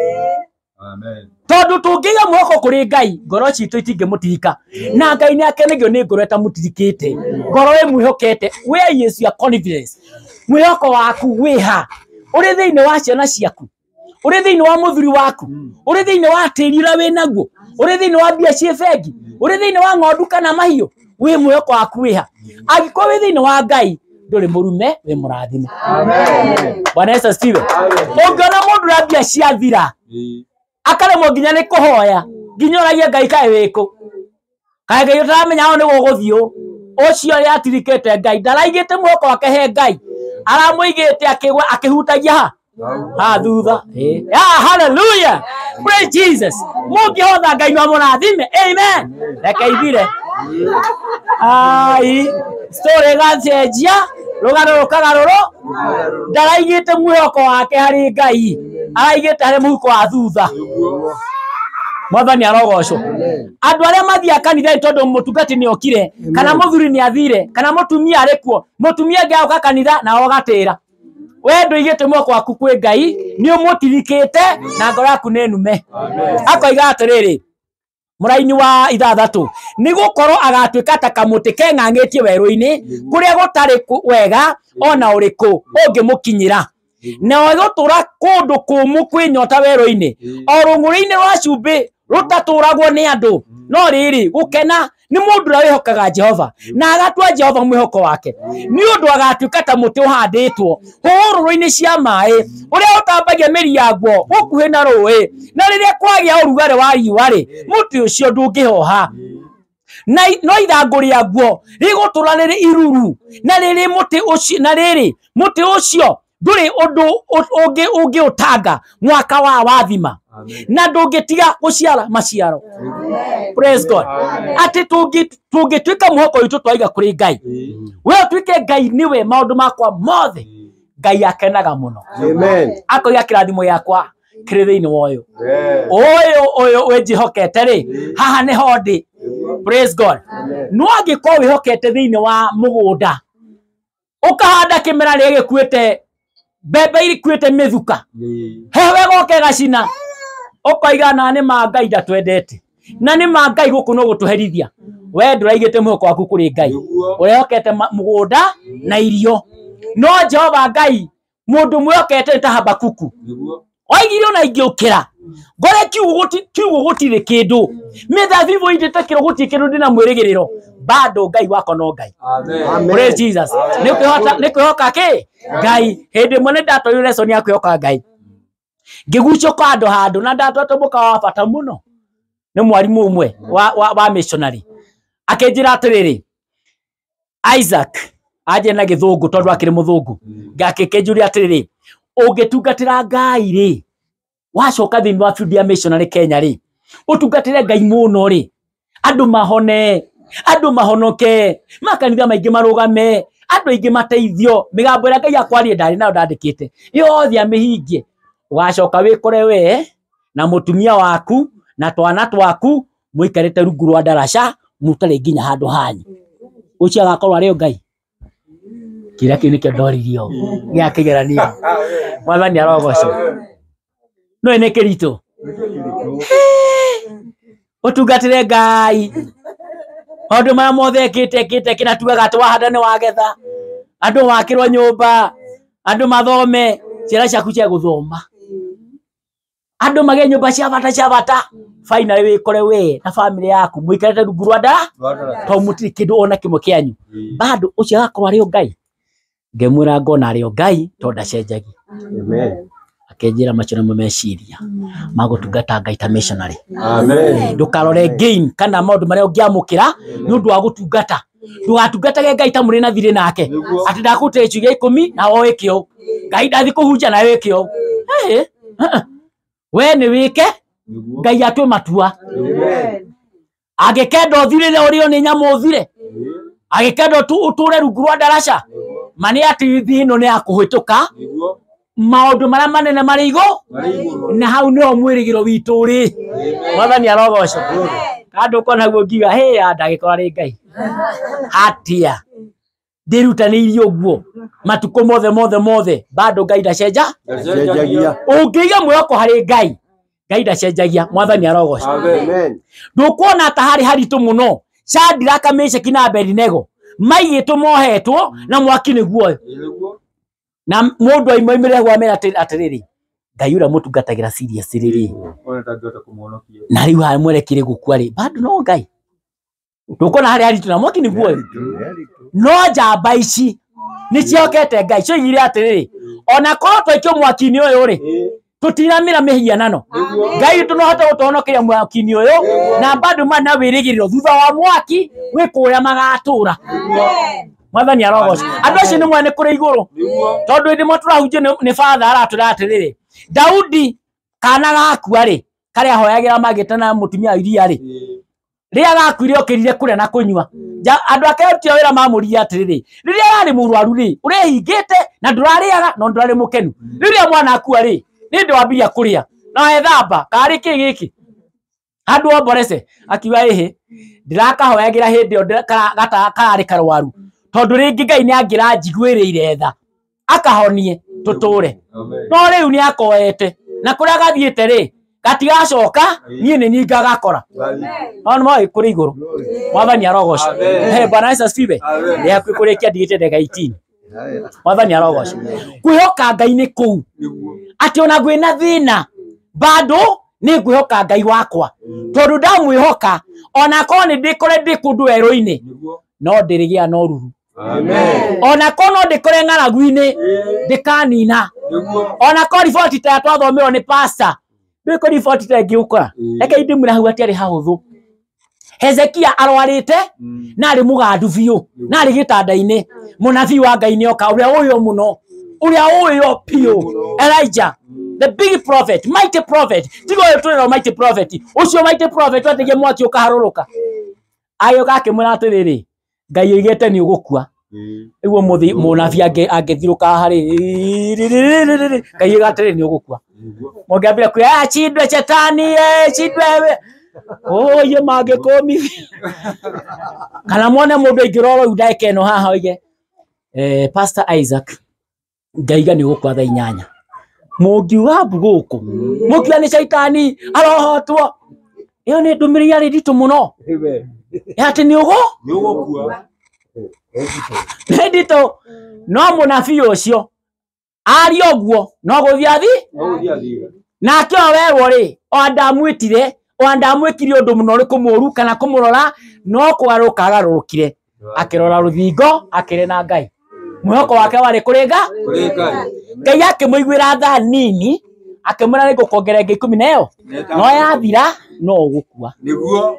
Speaker 2: Amen. Tondũ tũngĩiga mwĩhoko kũrĩ Ngai ngoro citũ itingĩmũtirika na Ngai nĩ akenagio nĩ ngoro ĩtamũtirikĩte ngoro ĩmwĩhokete. Where is your confidence? Mwĩhoko waku wĩha ũrĩ thĩinĩ wa ciana ciaku ũrĩ thĩinĩ wa mũthuri waku ũrĩ thĩinĩ wa tĩri ũrĩa wĩnaguo ũrĩ thĩinĩ wa mbia ciĩ bengi ũrĩ thĩinĩ wa ng'ondu kana mahiũ wĩ mwĩhoko waku wĩha. Angĩkorwo wĩ thĩinĩ wa Ngai ndũrĩ mũrume wĩ mũrathime. Amen. Bwana Yesu asifiwe. Ũngĩona mũndũ ũrĩa mbia ciathira akaremwo nginya nĩ kũhoya nginya ũragia Ngai kaĩ wĩkũ kaĩ Ngai ũtaramenya hau nĩguo gũthiĩ ũcio rĩ atirikĩte Ngai ndaraigĩte mwĩhoko wake he Ngai aramũigĩte akĩgwa akĩhutagia ha ha thutha. Ah, hallelujah. Praise Jesus. Mũngĩhotha Ngai no mũrathime. Amen. Reke ithire. Ai story gacenjia rũgano rũkagarũrũ ndaraigĩte mwĩhoko wake harĩ Ngai araigĩte harĩ mũhuko wa thutha. Mwathani arogocwo. Andũ arĩa mathiĩ kanitha tondũ mũtungati nĩ okire kana mũthuri nĩ athire kana mũtumia arĩ kuo mũtumia ngĩoka kanitha na ogatĩra we ndũigĩte mwĩhoko waku kwĩ Ngai nĩ ũmũtirikĩte na ngoro yaku nĩ nume. Akoiga atĩrĩrĩ mũraini wa ithathatũ nĩ gũkorwo agatuĩka ta kamũtĩ keng'ang'ĩtie werũ-inĩ kũrĩa gũtarĩ wega ona ũrĩkũ ũngĩmũkinyĩra na gũtũra kũndũ kũmũ kwĩnyota werũ-inĩ o rũng'ũrĩ-inĩ rwa cumbĩ rũtatũragwo nĩ andũ no rĩrĩ gũkena nĩ mũndũ ũrĩa wĩhokaga Jehova na agatua Jehova mwĩhoko wake nĩ ũndũ agatuĩka ta mũtĩ ũhandĩtwo hũgũrũrũ-inĩ cia maĩ ũrĩa ũtambagia mĩri yaguo gũkuhĩ na rũĩ na rĩrĩa kwagĩa ũrugarĩ wa riũa rĩ mũtĩ ũcio ndũngĩhoha na no ithangũ rĩaguo rĩgũtũra rĩrĩ iruru na rĩrĩ mũtĩ ũcio na rĩrĩ mũtĩ ũcio ndũrĩ ũndũ ũngĩ ũngĩũtanga mwaka wa wathima. na ndungitiga guciara maciaro. Praise God. Ati tungi tungituika muhoko witu twaiga kuri Ngai, we tuike Ngai niwe maundu makwa mothe, Ngai akenaga muno.
Speaker 3: Amen.
Speaker 2: Akoiga kirathimo yakwa kiri thiini woyo oyo oyo wejihokete ri haha ni hondi. Praise God. No angikoo wihokete thiini wa mugunda ukahanda kimera ri gikuite mbembe iri kuite mithuka hewe goke gacina ukaiga na ni ma Ngai ndatwendete na ni ma Ngai guku no gutuherithia we nduraigite muhoko waku kuri Ngai urehokete mugunda na irio. No Jehova Ngai mundu mwihokete ta Habakuku oigire ona ingiukira ngore kiugo guti kiugo gutire kindu mithabibu indite kiro guti kindu ndina mwirigiriro bado Ngai wako no Ngai. Amen. Praise Jesus. Nikwihota nikwihoka ki Ngai hindi mone ndatoire lesson ya kwihoka Ngai ngigucio kwa andu handu na ndatotomuka wa bata muno ni mwarimu umwe wa, wa, wa missionary akenjira atiriri Isaac aje na githungu tondu akiri muthungu ngakekenjuri atiriri ungitungatira Ngai ri wacoka thiini wa field ya missionary Kenya ri utungatire Ngai muno ri andu mahone andu mahonoke makanitha maingi marugame andu aingi mateithio migambo ira Ngai akwarie ndari nayo ndandikite yothe amihingie ugacoka wikore we na mutumia waku na twana twaku muikarite rungu rwa ndaraca mutare nginya handu hanyu ucio agakorwo ari Ngai kira kini ke ndoririo gia kigeranio mwathani arogocwo no ene kirito utungatire Ngai andu mara mothe kite kite kina tugaga twahanda ni wagetha andu wakirwo nyumba andu mathome ciana ciaku cia guthoma andu mage nyumba cia bata cia bata finally wikore we na family yaku muikarete rungu rwa ndara to mutiri kindu ona kimwe kianyu bado ucio agakorwo ari Ngai ngemwira ngona ari Ngai to ndacenjagia. Amen. Akenjira macona mumeciria magutungata Ngai ta missionary. Amen. Ndukarore gain kana maundu maria ungiamukira ni undu wa gutungata ndugatungatage Ngai ta muri na thire nake ati ndakute icugia ikumi na o ikio Ngai ndathi kuhunja na wikio eh we ni wike Ngai atwe matua. Amen. Agikenda uthirire urio ni nyamu uthire agikenda tu uture rungu rwa ndaraca mani ati thino ni akuhituka maundu maria manene mari igo na hau no mwirigiro witu ri mwathani arogocwo kandu kona guo ngiga he ya ndagikora ri Ngai atia ndirutanirio guo matuko mothe mothe mothe bado Ngai ndacenja ndacenjagia ungiiga mwoko hari Ngai Ngai ndacenjagia mwathani arogocwo. Amen. Ndukuona ta hari haritu muno Shadraka Meshaki na Abednego maigitwo mohetwo na mwaki niguo na mundu aimoimire gwa mera atiriri Ngai ura mutungatagira serious riri ona tangota kumuhonokia na riu ha mwerekire gukua ri bado no Ngai ndukuona hari haritu na mwaki niguo no njamba ici ni ciokete Ngai cio igire atiriri ona korwo twaikio mwaki-ini uyu ri tutiramira mihianano Ngai tunohota gutonokeria mwaki-ini uyu na bado mana wirigiriro thutha wa mwaki wikuria magatura. Amen. Mwathani arogocwo andu acio ni mwene kuri iguru tondu ndi mo turahunjio ni father aratura atiriri Daudi kana gakua ri karia hoyagira magitana mutumia iria ri ria gakuire okirire kuria na kunywa andu akerutia wira mamuria atiriri riria ari murwaru ri urehingite na ndurariaga no ndurari mukenu riria mwana akua ri ni ndwambia kuria na ethamba kari ki giki andu omborece akiwa ehe ndirakahoyagira hindi o gata kari karwaru tondu ringi Ngai ni angira njiguirire tha akahonie tuture no riu ni akoete na kuria gathiite ri gatigacoka nie ni ninga gakora ono mai kuri iguru mwathani arogocwo he bwana Yesu asifiwe ni akurikia ndigite ndega eighteen mwathani arogocwo kwihoka Ngai ni kuu ati ona gwina thina bado ni ngwihoka Ngai wakwa tondu ndamwihoka ona ko ni ndikore ndikundu werũ-ini no ndirigia no ruru. Amen. Ona ko no ndikore ng'aragu-ini ndikanina ona ko riboti ta twathomirwo ni pastor ndiko riboti ta ngiukora reke ndimwira hau ati ari hahuthu Hezekia arwarite na ari mugandu biu na ari gitanda-ini munabii wa Ngai ni oka uria uyo muno uria uyo pio Elijah the big prophet, mighty prophet. Tigo yotulero mighty prophet. Ucio mighty prophet watige mwaki ukaharuluka. Ayo gake murate riri. Ngai igete ni ugukua. Ewo muthi munabi ange angithiruka hari. Ngai igate ni ugukua. Mugambira ku ah chidwe chetani eh chidwe. Oh ye mage komi. Kana mwone mundu ingiroro udake eno haha oige. Eh Pastor Isaac. Ngaiga ni gukwa tha inyanya. Mugiuga buguku. Mugia ni shaitani arohotwo. Iyo ni ndumiri yari ditu muno. Yati ni ugo?
Speaker 3: Ni ugukua.
Speaker 2: Ndito no munabii ucio. Ari oguo no guthiathi?
Speaker 3: No guthiathi.
Speaker 2: Nake werwo ri, o ndamwitire, o ndamwikire undu muno ri kumuru kana kumurora no kugaruka agarurukire. Akirora ruthingo, akire na Ngai. Mwihoko wake wari kurenga?
Speaker 3: Kurenga.
Speaker 2: Ngai yake muigwira tha nini, akimura ni gukongerenge ikumi nayo. No yathira no ugukua.
Speaker 3: Niguo.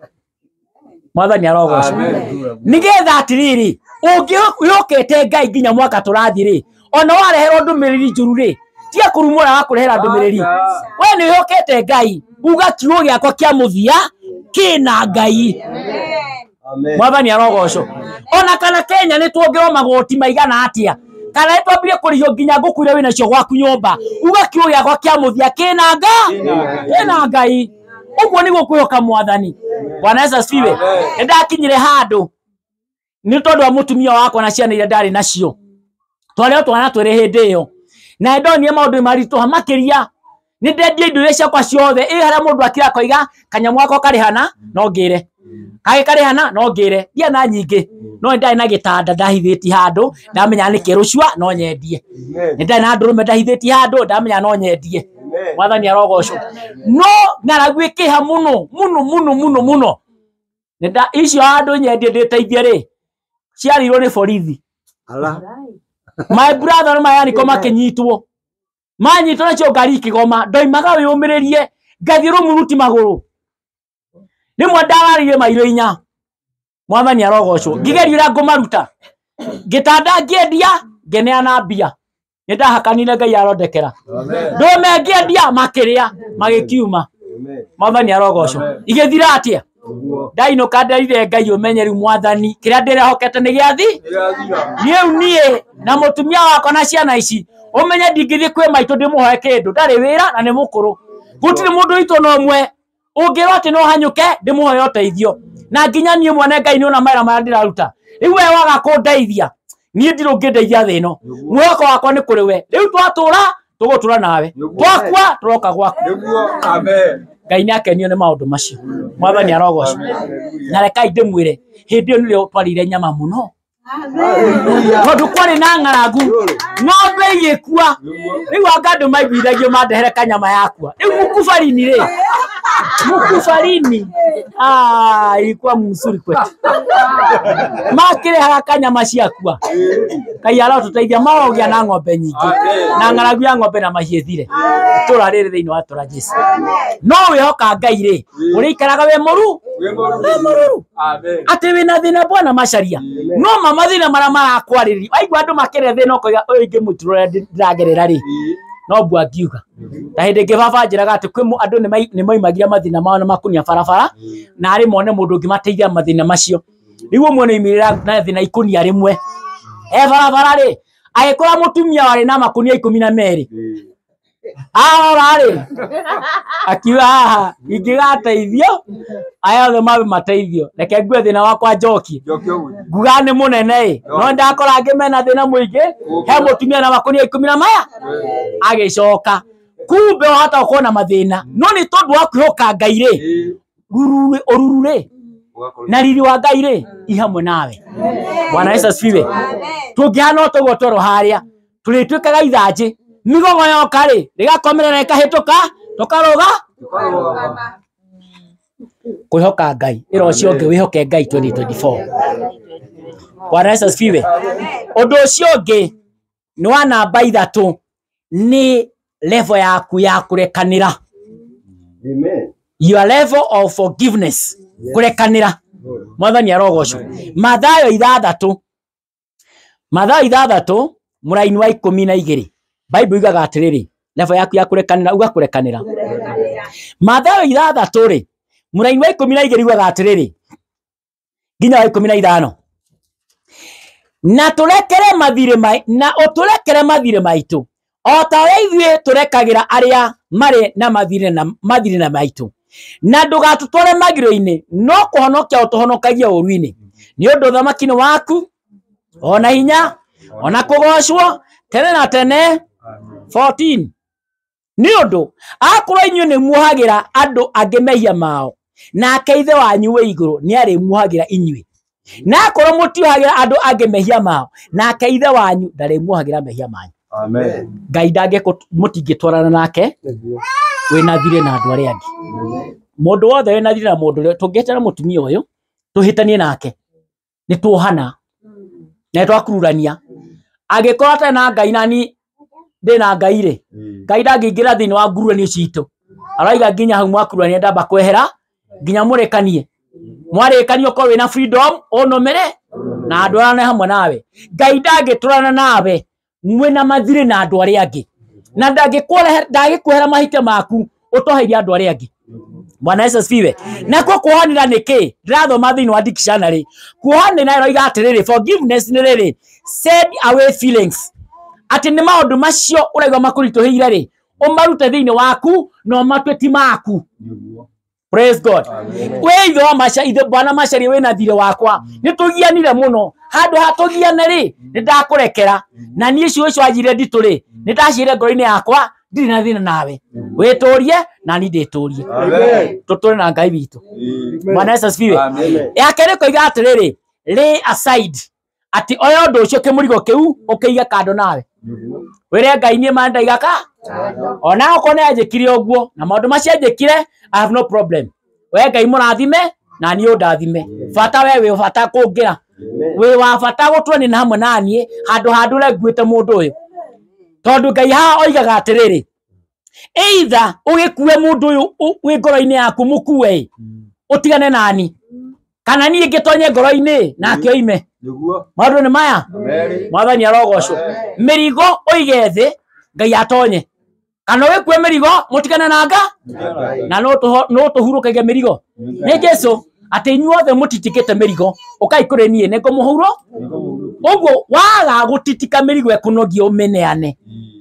Speaker 2: Mwathani arogocwo. Nigetha atiriri, ungiyokete Ngai nginya mwaka turathi ri, ona wareherwo ndumiriri njuru ri, tia kurumura wa kurehera ndumiriri. We ni yokete Ngai, uga kiugo giakwa kia muthia kina Ngai.
Speaker 3: Amen.
Speaker 2: Mwathani arogocwo. Ona kana Kenya ni tuongerwo magoti maigana atia. Kana twambire kuriyo nginya ngukwire wina cio gwaku nyumba. Uga kiugo giakwa kia muthia kina Ngai. Kina Ngai. Uguo niguo kwihoka Mwathani. Bwana Yesu asifiwe. Ndakinyire handu ni tondu wa mutumia wakwa na ciana iria ndari nacio. Twareo twana twire hindi iyo. Na ndonie maundu maritu hamakiria. Ni ndendia indo iria ciakwa ciothe. I haria mundu akira koiga kanyamu gako karihana no ngire. Kage karihana no ngire. Dia na nyingi. No ndai na gitanda ndahithiti handu ndamenya ni kirucua no nyendie. Ni ndai na ndurume ndahithiti handu ndamenya no nyendie. Mwathani arogocwo. No ngaragu ikiha muno muno muno muno muno. Nenda icio handu nyendie nditeithie ri. Ciarirwo ni borithi.
Speaker 3: Ala.
Speaker 2: My brother mayani koma kinyitwo. Manyitwo nacio ngari ikigoma. Ndoimaga wiyumiririe ngathiro muruti maguru. Nimwe ndawarire mairo inya. Mwathani arogocwo. Ngigerio ira ngumaruta. Gitanda ngiendia ngeneana mbia. Nindahakanire Ngai arondekera. Ndume ngiendia makiria magikiuma. Mwathani arogocwo. Igithira atia? Ndainuka nderire Ngai umenye riu Mwathani kiria ndirehokete ni giathi. Niu nie na mutumia wakwa na ciana ici umenye ndingithi kwi maitu ndimuhoe kindu ndari wira na ni mukuru. Gutiri mundu itu no mwe ungirwo ati no hanyuke ndimuhoe uteithio. Na nginya nie mwene Ngai ni ona mara mara ndiraruta. Riu we waga kundeithia. Nie ndiro ngindeithia thino. Mwoko wakwa ni kuri we. Riu twatura tugutura nawe. Twakwa turoka gwaku.
Speaker 3: Niguo. Amen.
Speaker 2: Ngai nakenio ni maundu macio. Mwathani arogocwo. Na rekai ndimwire hindi iyo nire twarire nyama muno. Tondu kwari na ng'aragu ng'ombe igikua. Riu angandu maiguithagio mandehere kanyama yakwa. Riu mukufarini ri. Mukufarini. Ah, ilikuwa mzuri kwetu. Makire haraka nyama ciakua. Ngai arotuteithia marogia na ng'ombe nyingi. Na ng'aragu ya ng'ombe na mahiethire. Tura riri thiini wa tura Jesu. No wihoka Ngai ri. Urikaraga we muru. We muru. Amen. Ati wina thina Bwana macaria. No mama thina mara marakwariri. Waigua andu makire thina koiga uyu ingi muturore ndiragerera ri. No bua ngiuga. Ta hindi ngibaba njiraga ati kwi andu ni moimagira mathina mao na makunia barabara na ari mone mundu ngimateithia mathina macio. Riu umwe ni imirira na thina ikunia rimwe. E barabara ri agikora mutumia wari na makunia ikumi na meri. Ahora ri akiwa haha ingigateithio aya othe mabe mateithio. Reke ngue thina wakwa njoki. Nguga ni munene no ndakora ngimena thina muingi he mutumia na makunia ikumi na maya agicoka. Kumbe hata kuona mathina no ni tondu wa kwihoka Ngai ri ruru oruru ri na riri wa Ngai ri ihamwe nawe. Bwana Yesu asifiwe. Tungihana tugo toro haria turitwikaga ithanji migogo yoka ri rigakomerera ikahituka tukaruga kwihoka Ngai. Iro cio ngi wihoke Ngai twenty twenty-four. Bwana Yesu asifiwe. Undu ucio ngi ni wa namba ithatu ni level yaku ya kurekanira.
Speaker 3: Amen.
Speaker 2: Your level of forgiveness. Yes. Kurekanira. Mwathani arogocwo. Mathayo ithathatu. Mathayo ithathatu muraini wa ikumi na igiri. Bible igaga atiriri. level yaku ya kurekanira ugakurekanira Mathayo ithathatũ ri mũraini wa ikũmi na igĩrĩ ugaga atĩrĩrĩ nginya wa ikũmi na ithano na tũrekere mathirĩ mai na ũtũrekere mathirĩ maitũ o ta ũrĩa ithuĩ tũrekagĩra arĩa marĩ na mathirĩ na mathirĩ na maitũ na ndũgatũtware magiro-inĩ no kũhonokia ũtũhonokagia ũru-inĩ nĩ ũndũ ũthamaki-inĩ waku ona hinya ona kũgocwo tene na tene. fourteen nĩ ũndũ akorwo inyuĩ nĩ muohagĩra andũ angĩ mehia mao nake ithe wanyu wĩ igũrũ nĩ arĩmuohagĩra inyuĩ na akorwo mũtiohagĩra andũ angĩ mehia mao nake ithe wanyu ndarĩmuohagĩra mehia manyu.
Speaker 3: Amen.
Speaker 2: Ngai ndangĩkũ mũtingĩtwarana nake wĩna thirĩ na andũ arĩa angĩ. Mũndũ wothe wĩna thirĩ na mũndũ ũrĩa tũngĩetera mũtumia ũyũ tũhĩtanie nake nĩ tuohana na twakururania angĩkorwo atarĩ na Ngai nani ndĩna Ngai rĩ Ngai ndangĩingĩra thĩinĩ wa ngururanio citũ araiga nginya hau mwakururania ndamba kwehera nginya mũrekanie mwarĩkania ũkorwo wĩna freedom ũnũmĩre na andũ arĩa hamwe nawe. Ngai ndangĩtũrana nawe mwĩna mathirĩ na andũ arĩa angĩ na ndangĩkũrehe ndangĩkwehera mahĩtia maku ũtoheria andũ arĩa angĩ. Bwana Yesu asifiwe. Na kwa kuohanĩra nĩkĩ ndĩrathoma thĩinĩ wa dictionary kuohanĩra ĩroiga atĩrĩrĩ forgiveness nĩ rĩrĩ set away feelings atĩ nĩ maũndũ macio ũraigua makũritũhĩire rĩ ũmarute thĩinĩ waku na ũmatue ti maku. Praise God. We ithe wa maca ithe Bwana Macharia wĩna thirĩ wakwa nĩ tũgianire mũno handũ ha tũgiane rĩ nĩ ndakũrekera na niĩ cio cio anjire nditũ rĩ nĩ ndacire ngoro-inĩ yakwa ndirĩ na thĩna nawe wĩtũrie na niĩ ndĩtũrie. Tũtũre na Ngai witũ. Bwana Yesu asifiwe. Ya kerĩ koiga atĩrĩrĩ lay aside ati oya ũndũ ũcio kĩmũrigo kĩu ũkĩiga kando nawe wĩre Ngai niĩ ma ndaigaka ona ũkorwo nĩ anjĩkire ũguo na maũndũ macio anjĩkire I have no problem. We Ngai mũrathime na niĩ ũndathime bata we wĩ bata kũngĩra wĩ wa bata gũtũrania na hamwe na niĩ handũ handũ ũrĩa nguĩte mũndũ ũyũ tondũ Ngai haha oigaga atĩrĩrĩ either ũgĩkue mũndũ ũyũ wĩ ngoro-inĩ yaku mũkue ũtigane nani kana niĩ ngĩtonye ngoro-inĩ nake oime. Maũndũ nĩ maya Mwathani arogocwo. Mĩrigo ũige thĩ Ngai atonye kana wĩkue mĩrigo mũtigane na nga na no tũhurũkagia mĩrigo nĩ Jesũ atĩ inyuothe mũtitikĩte mĩrigo ũkai kũrĩ niĩ nĩ ngũmũhurwo. Ũguo waga gũtitika mĩrigo ĩkũnogia ũmĩneane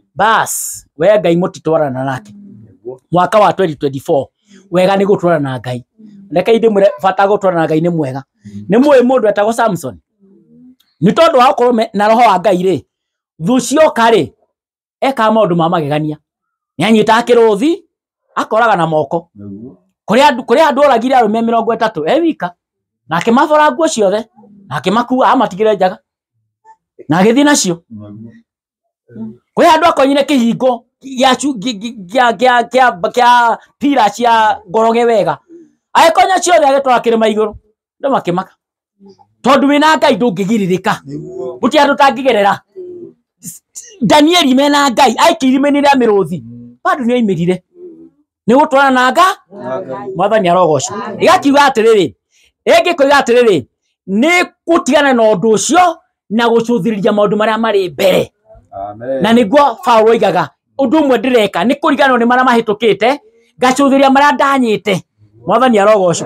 Speaker 2: bas we Ngai mũtitwarana nake. Mwaka wa twenty twenty-four wega nĩ gũtwarana na Ngai. Reke ndĩmwĩre bata gũtwarana na Ngai nĩ mwega. Nĩ mũĩ mũndũ etagwo Samson nĩ tondũ wa gũkorwo na roho wa Ngai rĩ thũ cioka rĩ eka maũndũ ma magegania nĩ anyitaga kĩrũthi akoraga na moko kũrĩa andũ kũrĩa andũ oragire arũme mĩrongo ĩtatũ e wika na akĩmabora nguo ciothe na akĩmakua amatigĩre njaga na agĩthiĩ nacio. Kũrĩa andũ akonyire kĩhingo gĩa gĩa gĩa gĩa pira cia ngoroge wega agĩkonya ciothe agĩtwara kĩrĩma igũrũ andũ makĩmaka tondũ wĩna Ngai ndũngĩgirĩrĩka gũtirĩ andũ tangĩgerera. Danieli mena Ngai aikĩire mĩnĩrĩ ya mĩrũthi bado nĩ oimĩrire nĩ gũtwarana na nga Mwathani arogocwo. Igakiuga atĩrĩrĩ ĩngĩkoiga atĩrĩrĩ nĩ gũtigana na ũndũ ũcio na gũcũthĩrĩria maũndũ marĩa marĩ mbere. Na nĩguo Paulo oigaga ũndũ ũmwe ndĩreka nĩ kũriganĩrwo nĩ marĩa mahĩtũkĩte ngacũthĩrĩria marĩa ndanyĩte. Mwathani arogocwo.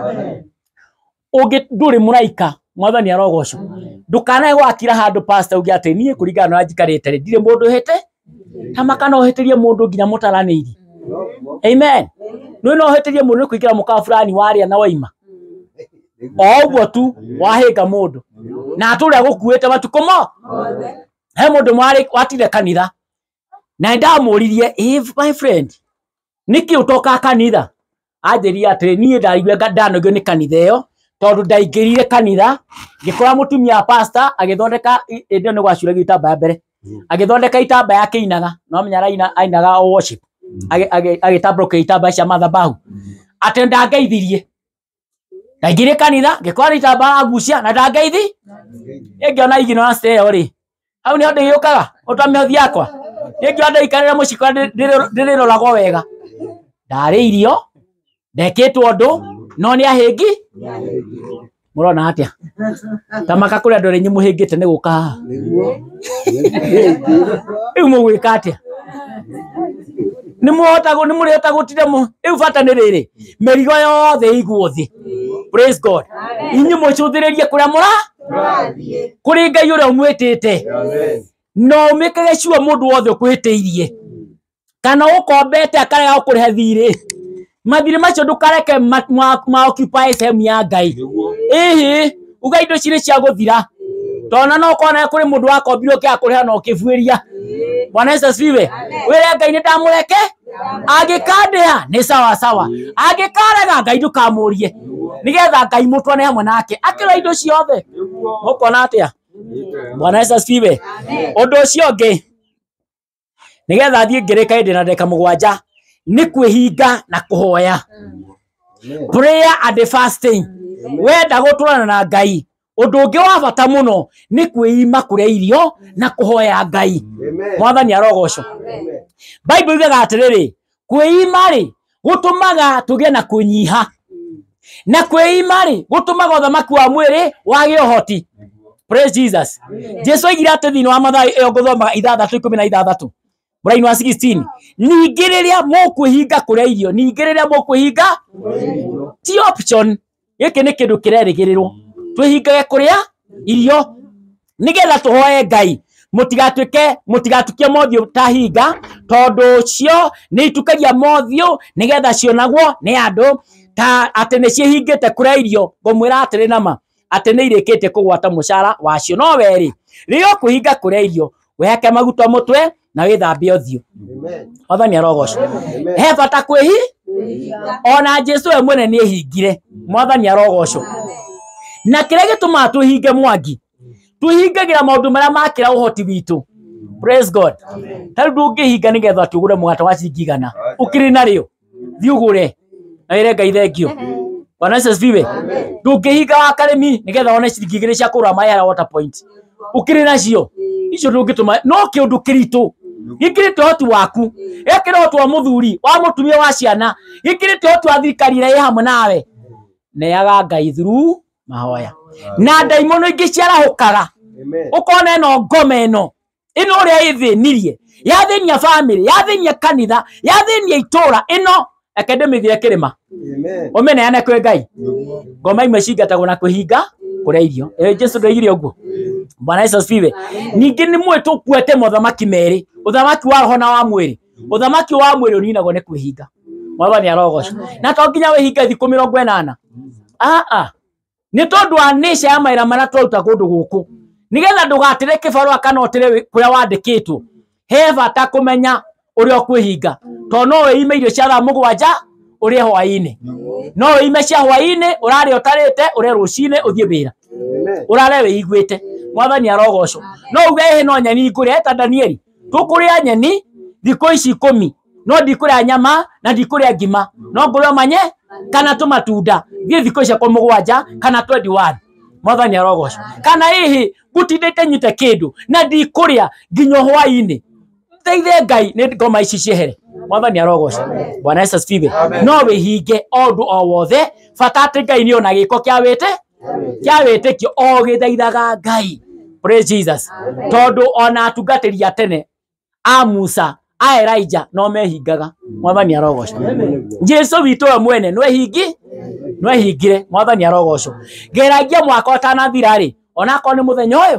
Speaker 2: Ũngĩ ndũrĩ mũraika Mwathani arogocwo. Ndũkanae gwakira handũ pastor uge atĩ niĩ kũringana na njikarĩte rĩ ndirĩ mũndũ hĩte kama kana ũhĩtĩrie mũndũ nginya mũtaranĩiri. Amen. Nĩ no ũhĩtĩrie mũndũ nĩ kũingĩra mũkawa fulani warĩa na waima o ũguo tu wahĩnga mũndũ na atũrĩa gũkuĩte matukũ mo he mũndũ mwarĩ watire kanitha na ndamũririe if my friend nĩkĩ ũtoka kanitha anjĩria atĩ niĩ ndaigua ndanogio nĩ kanitha ĩyo tondũ ndaingĩrire kanitha ngĩkora mũtumia pastor agĩthondeka ĩndĩ nĩ gwacuragio itambaya mbere agĩthondeka itambaya akĩinaga no menya raina ainaga worship agĩtambũrũkia itambaya cia mathabahu atĩ ndangeithirie ndaingĩrire kanitha ngĩkora itambaya agucia na ndangeithi ĩngĩona ignorance ĩyo rĩ hau nĩho ndĩgĩũkaga ũtamĩhothi yakwa ĩngĩona ndĩikarĩra mũciko ndĩrĩroragwo wega ndarĩ irio ndekĩtwo ũndũ no nĩ ahĩngi mũrona atĩa tamaka kũrĩa andũ arĩa mũhĩngĩte nĩ gũka haha rĩu mũgwĩka atĩa ni muhota go ni muri hota gutire mu iu bata ni riri merigo yothe igwo thi. Praise God. Inyi mucuthirerie kuria mura kuri Ngai uria umwitite. No umikage sure mundu wothe kwihitiirie kana ukombete akarega ukurihe thiri mathiri macio ndukareke ma occupy sehemu ya Ngai. Ehe uga indo ciri cia guthira tona no kona kuri mundu wakombirwo kia kuriha no kifuiria. Bwana Yesu asifiwe. Wele Ngai ni ndamureke agikandea ni sawa sawa, agikarega Ngai ndukamurie nigetha Ngai mutwane hamwe nake akira indo ciothe. Mukona atia? Bwana Yesu asifiwe. Undu ucio ngi nigetha thie ngirika ndi na ndeka mugwanja ni kwihinga na kuhoya. Prayer and fasting. Wenda guturana na Ngai undu ungi wa bata muno ni kwiima kuria irio na kuhoya Ngai. Mwathani arogocwo. Bible iugaga atiriri kwiima ri gutumaga tugie na kunyiha na kwiima ri gutumaga uthamaki wa mwiri wage uhoti. Praise Jesus. Jesu agira ati thini wa Mathayo iyo nguthoma ithathatu ikumi na ithathatu muraini wa sixteen ningi riria mukwihinga kuria irio ningi riria mukwihinga ti option. Giki ni kindu kirerigirirwo twihingage kuria irio nigetha tuhoye Ngai. Mutigatuke mutigatukie mothio tahinga tondu cio ni itukagia mothio nigetha cionagwo ni andu ta ati ni ciehingite kuria irio. Ngomwira atiri nama ati ni irikite kugwata mucara wacio. No weri rio kuhinga kuria irio weke maguta mutwe na withambie uthio. Mwathani arogocwo. He bata kwihi ona Jesu we mwene ni ehingire. Mwathani arogocwo. Na kire gituma tuhinge mwangi tuhingagira maundu maria makira uhoti witu. Praise God. Taru ndungihinga nigetha tugure mwata wa cingigana ukiri nario thiugure na ire Ngai thengio. Bwana Yesu asifiwe. Ndungihinga wa karemi nigetha one ciringi igiri cia kura mai ya water point ukiri nacio icio ndungituma. No kiundu kiritu gikirite hoti waku ekire hoti wa muthuri wa mutumia wa ciana gikirite hoti wa thirikari ira hamwe nawe neaga Ngai through mahoya. Na daimono ingi ciarahukaga ukona eno ngome eno ino uria ithinirie yathinia family yathinia kanitha yathinia itura ino academy thia kirima omene yana kwe Ngai ngoma imwe cingatagwo na kwihinga kuria irio. Eh Jesu ndoigire uguo. Bwana Yesu asifiwe. Ningi ni mwetu kuete mothamaki meri uthamaki wa roho na wa mwiri. Uthamaki wa mwiri uninagwo ni kwihinga. Mwathani arogocwo. Na to nginya wihinga thiku mirongo inana. Ah ah ni tondu wa nisha ya maira mara twaruta kundu guku nigetha ndugatire kibarua kana otire kuria wandikitwo. He bata kumenya uria kwihinga to no we ime irio cia thaa mugwanja uria hwaini no we ime cia hwaini urari utarite uria rucine uthie wira urare we igwite. Mwathani arogocwo. No uge he no nyeni nguria ta Danieli tukuria nyeni thiku ici ikumi no ndikuria nyama na ndikuria ngima no nguria manye kana tumatunda thie thiku ici kwa mugwanja kana twenty-one. Mwathani arogocwo. Kana hihi gutindite nyite kindu na ndikuria nginyo hwaini teithe Ngai ni ngoma ici ciehere. Mwathani arogocwo. Bwana Yesu asifiwe. No wihinge ondu o wothe bata ati Ngai ni ona giko kia wite kia witikio o githaithaga Ngai. Praise Jesus. Tondu ona atungatiri ya tene a Musa a Elijah no mehingaga. Mwathani arogocwo. Jesu witu we mwene no hingi no hingire. Mwathani arogocwo. Geragia mwaka utanathira ri ona ko ni muthenya uyu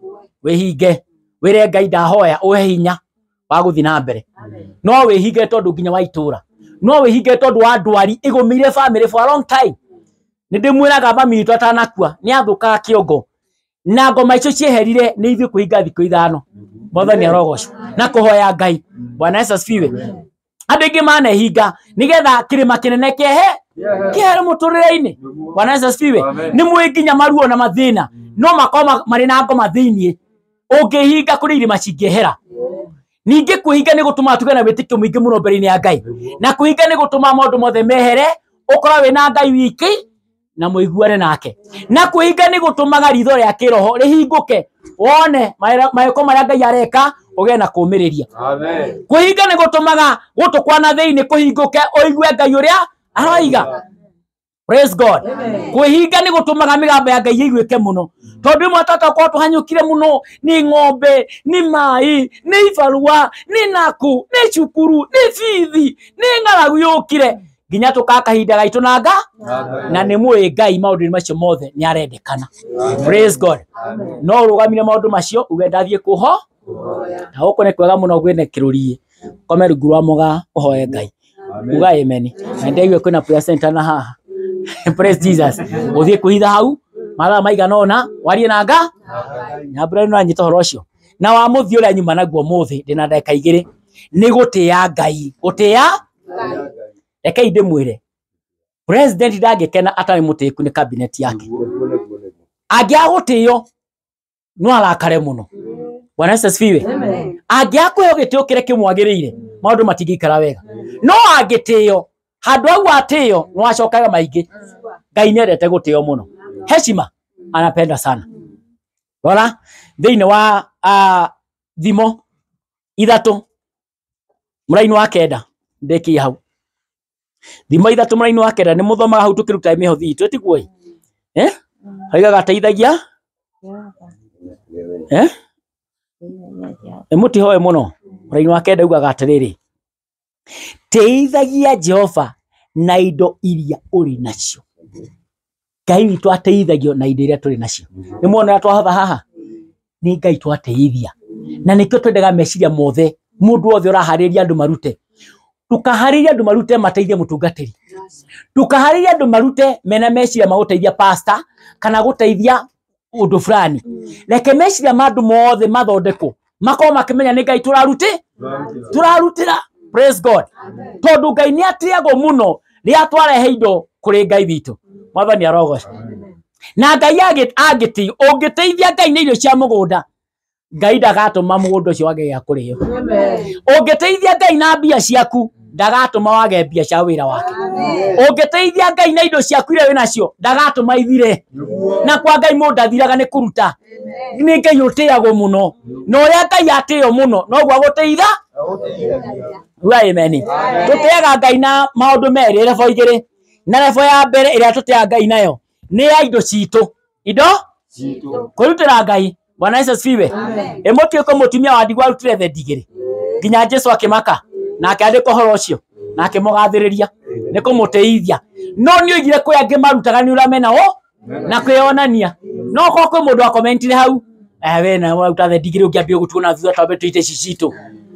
Speaker 2: wihinge wire Ngai ndahoya uhe hinya wa guthi na mbere. No wihinge tondu nginya wa itura no wihinge tondu wa ndwari igumire family for a long time. Nindimwiraga mami witu atanakua ni athukaga kiongo na ngoma icio cieherire ni ithu kuhinga thiku ithano. Mwathani arogocwo na kuhoya Ngai. Bwana Yesu asifiwe. Andu ingi manehinga nigetha kirima kinene kehe kihere muturire-ini. Bwana Yesu asifiwe. Ni mwinginya maruo na mathina no makoma mari na ngoma thiini ungihinga kuri irima cingehera. Ningi kuhinga ni gutuma tuge na witikio mwingi muno mbere-ini ya Ngai na kuhinga ni gutuma maundu mothe mehere ukora we na Ngai wiki na muiguane nake. Na kuhinga ni gutumaga ritho ria kiroho rihinguke wone mayeko maria Ngai areka uge na kumiriria. Amen. Kuhinga ni gutumaga gutukwana thiini kuhinguke oigue Ngai uria aroiga. Praise God. Kuhinga ni gutumaga migambo ya Ngai iguike muno tondu matata kwa tuhanyukire muno ni ng'ombe ni mai ni ibarua ni naku ni cukuru ni fithi ni ng'aragu yukire nginya tukakahinda gaitu nanga na ni muĩ Ngai maundu macio mothe ni arendekana. Praise God. No rugamire maundu macio uge ndathie kuho na uko ne kwega muno gwene kiruri kome rungu rwa muga uhoe Ngai uga amen. Na ndeigwe kwina prayer center na haha. Praise Jesus. Uthie kuhitha hau mara maiga nona warie nanga na bra no anyita horo cio na wa muthio ria nyuma naguo muthi ndina ndeka igiri ni gutia Ngai gutia reke inde mwire president ndangikena atari mutiku ni cabinet yake agia gutio no arakare muno. Bwana Yesu asifiwe. Agia kuyo gitio kire kimwagirire maundu matingikara wega no agitio handu au atio no acokaga maingi. Ngai ni endete gutio muno. Heshima anapenda sana. Bora thiini wa uh, thimo ithatu muraini wa kenda ndeki hau thimo ithatu muraini wa kenda ni muthomaga hau tukiruta mihothi itu tiguo eh haiga gateithagia eh emuti hoe muno muraini wa kenda uga gatiriri teithagia Jehova na indo iria uri nacio. Ngai witu ateithagio na indo iria turi nacio. Ni muona twahatha haha ni Ngai twateithia na nikio twendaga meciria mothe mundu othe urahariria andu marute tukahariria andu marute mateithie mutungatiri tukahariria andu marute mena meciria maguteithia pastor kana guteithia undu fulani reke meciria mandu mothe mathondeko makoma makimenya ni Ngai turaruti turarutira. Praise God. Tondu Ngai ni atiago muno ria twarehe indo kuri Ngai witu mwathani arogocwo na Ngai agiti ungiteithia Ngai ni irio cia mugunda Ngai ndagatuma mugunda ucio wage ya kurio. Ungiteithia Ngai na mbia ciaku ndagatuma wage mbia cia wira wake. Ungiteithia Ngai na indo ciaku ire wina cio ndagatuma ithire na kwa Ngai mundu athiraga ni kuruta ni Ngai utiago muno no ria Ngai atio muno no gwa guteitha. Amen. Tuteaga Ngai na maundu meri revo igiri na revo ya mbere iria tuteaga Ngai nayo ni ya indo citu indo citu kurutira Ngai. Bwana Yesu asifiwe. Emotio ko mutumia wa ndigwa rutire the digiri nginya Jesu akimaka na akiandika horo ucio na akimugathiriria ni kumuteithia no ni oigire kwi angi marutaga ni uramena o na kwionania no ko kwi mundu akomentire hau eh we na uruta the digiri ungiambia gutuona thutha tambe tuite cicito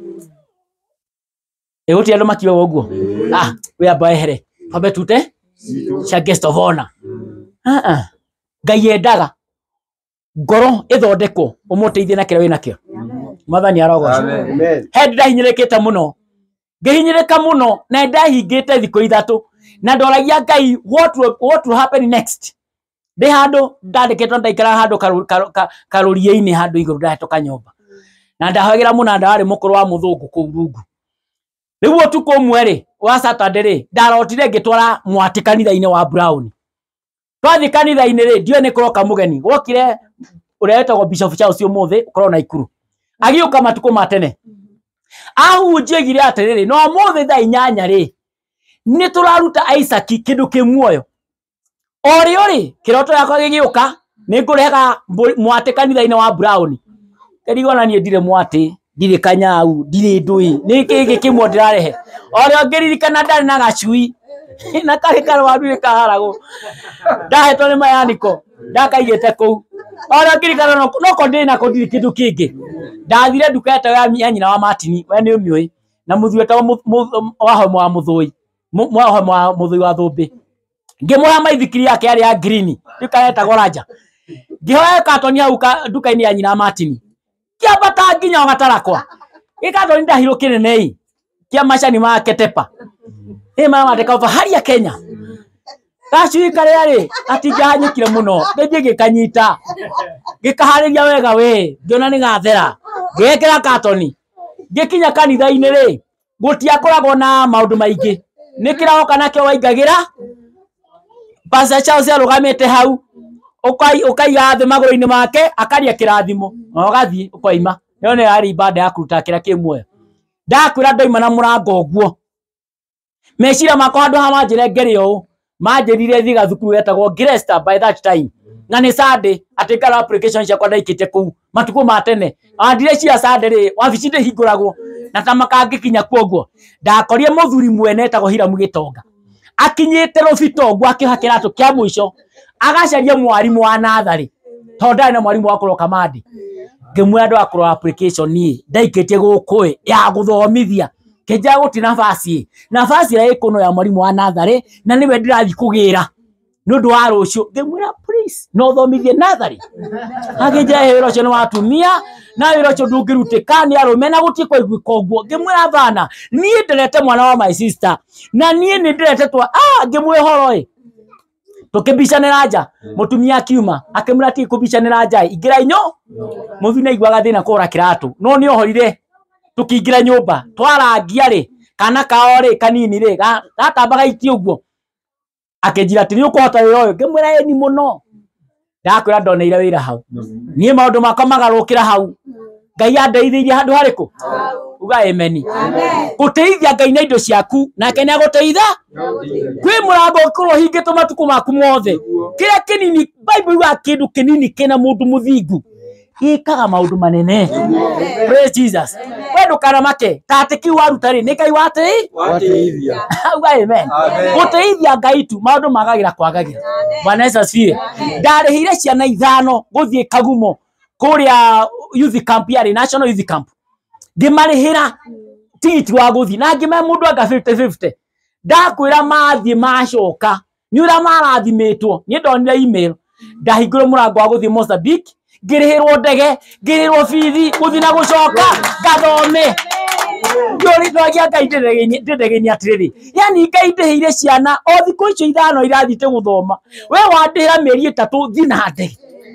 Speaker 2: eguti andu makiwa uguo ah we abaehere tambe tute cia guest of honor ah ah Ngai endaga ngoro ithondekwo umuteithie na kire wina kio. Mwathani arogocwo. Amen. Head ndahinyirikite muno ngihinyirika muno na ndahingite thiko ithatu na ndoragia Ngai what will, what will happen next. Ndi handu ndandikitwo ndaikara handu karurie-ini handu iguru ndahetoka nyumba na ndahogira muno ndari mukuru wa muthungu kuu rungu. Niguo tuko mweri wa Saturday ri ndarotire ngitwara mwati kanitha-ini wa Brown. Twathi kanitha-ini ri ndio ni kuroka mugeni gokire uretagwo Bishop Charles umuthi ukorwo na ikuru agiuka matuko matene ahunjie gire atiriri no umuthi thaa inyanya ri ni turaruta Isaac kindu kimuoyo ori ori kiroto yakwa gigiuka ni ngurega mwati kanitha-ini wa Brown kerigona nie ndire mwati ndire kanyau ndire ndui ni kigi kimwe ndirarehe ori ongiririkana ndari na gacui na kare kare waru kaharago ndahetwo ni mayaniko ndakaigete kuu ora ngirikana no ko ndina ko ndiri kindu kingi ndathire nduka eta ya nyina wa Martini we ni umioi na muthu eta waho mwa muthui mwaho mwa muthui wa thumbi ngimwa maithikiri yake yari ya green nduka eta goranja ngihoya katoni hau nduka-ini ya nyina wa Martini kiambata nginya gatarakwa gikatoni ndahiro kinenei kia macani ma ketepa e mama ndeka haria Kenya gacui karia ri atingahanyukire muno ngiye gikanyita gikahariria wega we ngiona ni gathera ngekera katoni ngikinya kanitha-ini ri gutia koragwo na maundu maingi nikiraoka nakio waingagira Pastor Charles arugamite hau ukai ukaiga thi maguru-ini make akaria kirathimo ogathi ukoima yone ari ibada ya kuruta kira kimwe ndakwira ndoima na murango guo mecira makwa andu hamanjire ngeri o manjirire thiga thukuru yetagwo Gresta by that time na ni Sunday atikara application cia kwa ndaikite ku matuko matene andire cia Sunday ri wabici ndi hinguragwo na tamakangikinya kuoguo ndakorie muthuri mwene etagwo Hiramu Gitonga akinyite rofito gwa kihakira to kia mwisho agacaria mwarimu wa nathari tonda na mwarimu wa kuroka madi ngimwe andu akoro application ni ndaikitie gukui ya guthomithia keja guti nafasi nafasi ya ikono ya mwarimu wa nathari na niwe ndirathi kugira nundu wa rucio ngimwira please no thomithie nathari ageja hero cio no watumia na hero cio ndungirutika ni arume na guti kwa igwika uguo ngimwira bana nie ndirete mwana wa my sister na nie ni ndirete twa ah ngimwihoroi tukibicanira nja mutumia akiuma akimura ti kubicanira nja igira inyo muthina igwaga thina kura kiratu no ni ohorire tukiingira nyumba twarangia ri kana kao ri kanini ri gatambaga iti uguo akenjira tiri ukuhota wira uyu ngimwira eni muno ndakwira ndoneire wira hau nie maundu makwa magarukira hau Ngai andeithirie handu hariku uga amen guteithia Ngai na indo ciaku nake ni aguteitha kwi murango ukorwo hingitwo matuku maku mothe kira kinini Bible iga kindu kinini kina mundu muthingu ikaga maundu manene praise Jesus wendo kana make tatiki warutari ni Ngai wate
Speaker 3: wateithia
Speaker 2: uga amen guteithia Ngai tu maundu magagira kwagagira Bwana Yesu asifiwe ndarihire ciana ithano guthie Kagumo kuria youth camp ya national youth camp ngimarihira tigiti wa guthi na ngime mundu anga fifty fifty ndakwira mathi macoka ni ura marathimitwo ni ndonire email ndahingura murango wa guthi Mozambique ngirihirwo ndege ngirihirwo fithi guthi na gucoka gathome yori twagia Ngai ndegeni atiriri yani Ngai ndeheire ciana o thiko icio ithano irathite guthoma we wandihira mieri itatu thi na ndege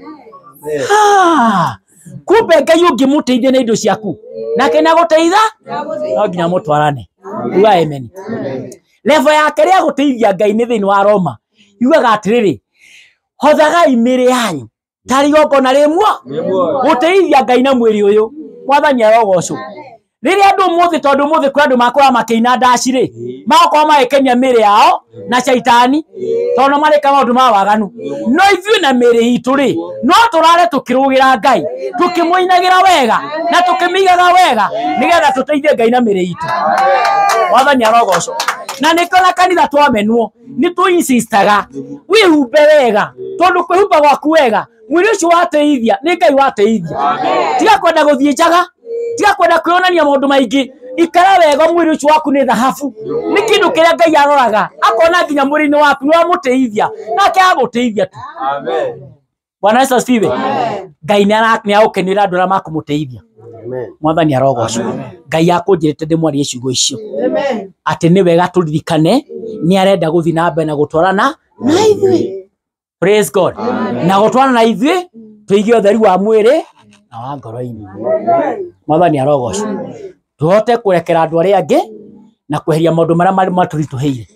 Speaker 2: ah kumbe Ngai ungimuteithia na indo ciaku nake na guteitha no nginya mutwarane uga amen level yake ria guteithia Ngai ni thini wa Roma yugaga atiriri hothagai miri yanyu tari goko na rimwo guteithia Ngai na mwiri uyu mwathani arogocwo riria andu muthi tondu muthi kwa andu makora makiina ndaci ri makoma maikenya miri yao na shaitani tondu marika maundu ma waganu no ithuĩ na miri itu ri no turare tukirugira Ngai tukimuinagira wega na tukimigaga wega nigetha tuteithie Ngai na miri itu mwathani arogocwo na nikona kanitha twamenwo ni tu insistaga wihumbe wega tondu kwihumba gwaku wega mwiri ucio wateithia ni Ngai wateithia tiga kwenda guthie njaga tiga kwenda kwionania maundu maingi ikara wega mwiri ucio waku ni thahabu ni kindu kiria Ngai aroraga akona nginya mwiri-ini waku ni wamuteithia nake aguteithia tu amen Bwana Yesu asifiwe Ngai ni agukenera andu aria makumuteithia amen mwathani arogocwo Ngai akunjirite ndimwarie ciugo icio amen ati ni wega turirikane ni arenda guthi na mbere na gutwarana na ithuĩ praise God na gutwarana na ithuĩ tuigie utheri wa mwiri na wa ngoro-ini mwathani arogocwo tuhote kurekera andu aria angi na kweheria maundu maria mari maturituheire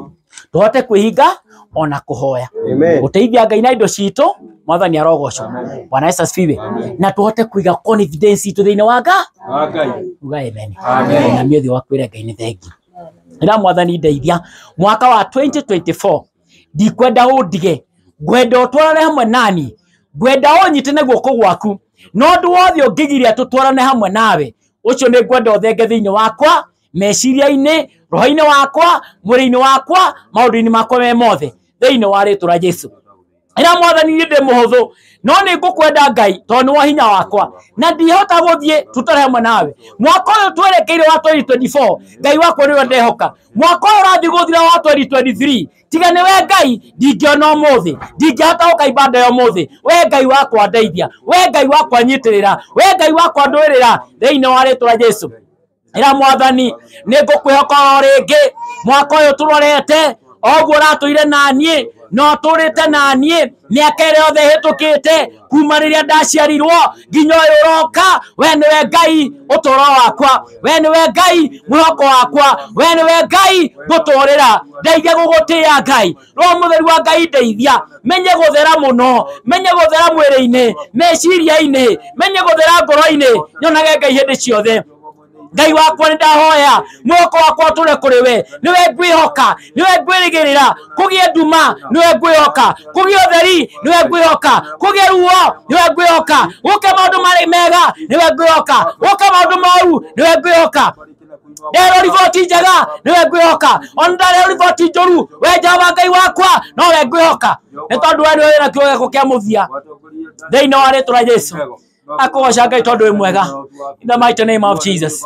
Speaker 2: tuhote kwihinga ona kuhoya guteithia Ngai na indo citu mwathani arogocwo Bwana Yesu asifiwe na tuhote kuiga confidence itu thiini wa Ngai uga amen na miothi wakwire Ngai ni thengi ira mwathani ndeithia mwaka wa twenty twenty-four ndikwenda undige ngwenda utwarane hamwe nani ngwenda unyitane guoko gwaku no ndu wothe ungigiria tutwarane hamwe nawe ucio ni ngwenda uthenge thiini wakwa meciria-ini roho-ini wakwa mwiri-ini wakwa maundu-ini makwa me mothe thiini wa ritwa ria Jesu ira mwathani ni ndi muhuthu no ni ngukwenda Ngai tondu wa hinya wakwa na ndihota guthie tutare hamwe nawe mwaka uyu twerekeire wa twenty twenty-four Ngai wakwa niwe ndehoka mwaka uyu rathi guthira wa twenty twenty-three tiga niwe Ngai ndingiona umuthi ndingihota guka ibada ya umuthi we Ngai wakwa ndeithia we Ngai wakwa nyitirira we Ngai wakwa ndwirira thiini wa ritwa ria Jesu ira mwathani ni ngukwihoka ringi mwaka uyu turorete oguo ratuire nanie no turite nanie miaka iri yothe hitukite kuma riria ndaciarirwo nginya uyu uroka we niwe Ngai utoro wakwa we niwe Ngai mwihoko wakwa we niwe Ngai nguturira ndeithia gugutia Ngai ro mutheri wa Ngai ndeithia menye guthera muno menye guthera mwiri-ini meciria-ini menye guthera ngoro-ini nyonage Ngai hindi ciothe Ngai wakwa nĩ ndahoya mwoko wakwa tũre kũrĩ we nĩwe ngwĩhoka nĩwe ngwĩrĩgĩrĩra kũgĩe nduma nĩwe ngwĩhoka kũgĩe ũtheri nĩwe ngwĩhoka kũgĩe ruo nĩwe ngwĩhoka gũke maũndũ marĩ mega nĩwe ngwĩhoka gũke maũndũ moru nĩwe ngwĩhoka Ndero riboti njega niwe ngwĩhoka ona ndarero riboti njũru we Jehova Ngai wakwa nowe ngwĩhoka nĩ tondũ we nĩwe wĩna kĩo kĩa mũthia thĩinĩ wa rĩĩtwa rĩa Jesũ akũgoca Ngai tondũ wĩ mwega in the mighty name of Jesus.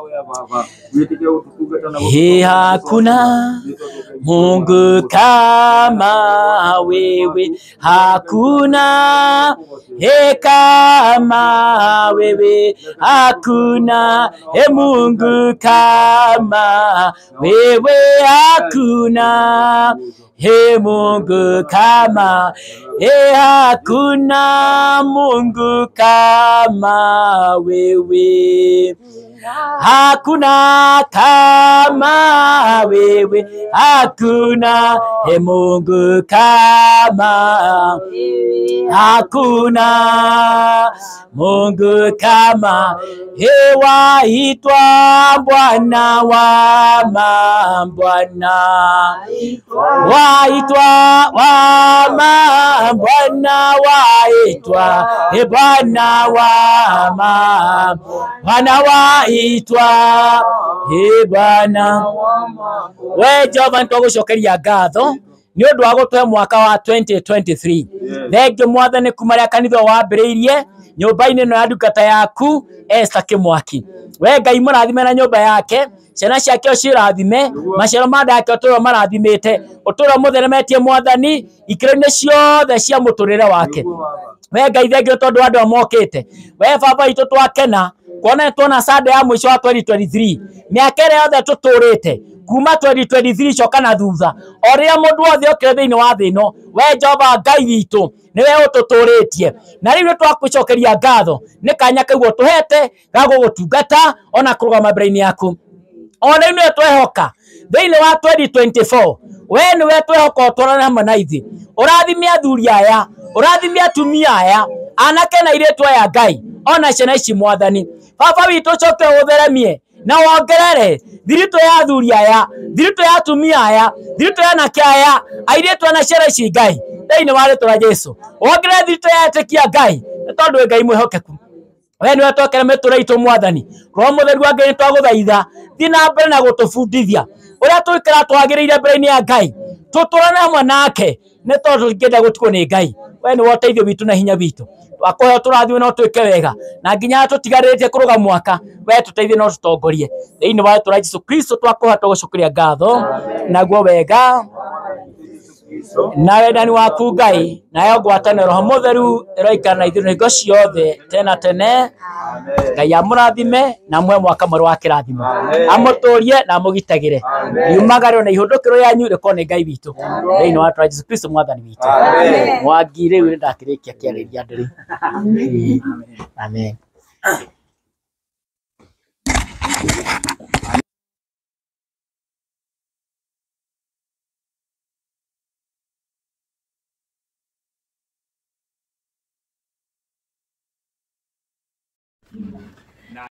Speaker 2: He hakuna Mungu kama wewe, hakuna he kama wewe, hakuna he Mungu kama wewe, hakuna he Mungu kama he, hakuna Mungu kama wewe. Hakuna kama wewe, hakuna he Mungu kama, hakuna Mungu kama he, waitwa Bwana wa mabwana, waitwa wa mabwana, waitwa he Bwana wa mabwana, waitwa he Bwana. We Jehova nĩtũgũcokeria ngatho nĩ ũndũ wa gũtũhe mwaka wa twenty twenty-three. Thengio Mwathani kuma rĩrĩa kanitha wambĩrĩirie nyũmba-inĩ ĩno ya ndungata yaku Esther Kĩmwaki. We Ngai mũrathime na nyũmba yake, ciana ciake ũcirathime, maciaro ma nda yake ũtũũro marathimĩte, ũtũũro mũtheremetie Mwathani ikĩro-inĩ ciothe cia mũtũrĩre wake. We Ngai thengio tondũ andũ amokĩte. We Baba witũ twakena kuona tuona Sunday ya mwisho wa twenty twenty-three, miaka ĩrĩa yothe tũtũrĩte kuma twenty twenty-three coka na thutha, o rĩrĩa mũndũ wothe okĩre thĩinĩ wa thĩ ĩno, we Jehova Ngai witũ nĩwe ũtũtũrĩtie, na rĩu nĩtwagũcokeria ngatho nĩ kanya kau ũtũhete ga gũgũtungata ona kũrũgama mbere-inĩ yaku. O rĩu nĩwe twehoka thĩinĩ wa twenty twenty-four, we nĩwe twehoka ũtũrane hamwe na ithuĩ, ũrathime athuri aya, ũrathime atumia aya, anake na airĩtu aya Ngai, ona ciana ici Mwathani. Baba witũ coke ũtheremie na wongerere thirito ya athuri aya, thirito ya atumia aya, thirito ya anake aya, airĩtu ana ciana ici Ngai, thĩinĩ wa rĩĩtwa rĩa Jesũ. Wongerere thirito ya etĩkia Ngai, nĩ tondũ wĩ Ngai mwĩhokeku. We nĩwe twekere mĩtũũrĩre itũ Mwathani. Roho Mũtheru wa Ngai nĩtwagũthaitha thiĩ na mbere na gũtũbundithia ũrĩa tũikara twagĩrĩire mbere-inĩ ya Ngai, tũtũrane hamwe nake nĩ tondũ tũngĩenda gũtukwo nĩ Ngai. We nĩwe ũteithio witũ na hinya witũ, twakũhe tũrathime no twĩke wega, na nginya tũtigarĩrĩtie kũrũga mwaka, we tũteithie no tũtongorie thĩinĩ wa rĩĩtwa rĩa Jesũ Kristo. Twakũhe tũgũcokeria ngatho naguo wega na wendani waku Ngai, nayo ngwatanĩro Roho Mũtheru ĩroikara na ithuĩ hingo ciothe tena tene. Ngai amũrathime na muhe mwaka mwerũ wa kĩrathimo, amũtũũrie na amũgitagĩre, yumagare na ihũndũkĩro yanyu rĩkorwo nĩ Ngai witũ thĩinĩ wa rĩĩtwa rĩa Jesũ Kristo Mwathani witũ. Mwangi rĩu nĩndakĩrĩkia kĩarĩria andũ rĩu. Amen.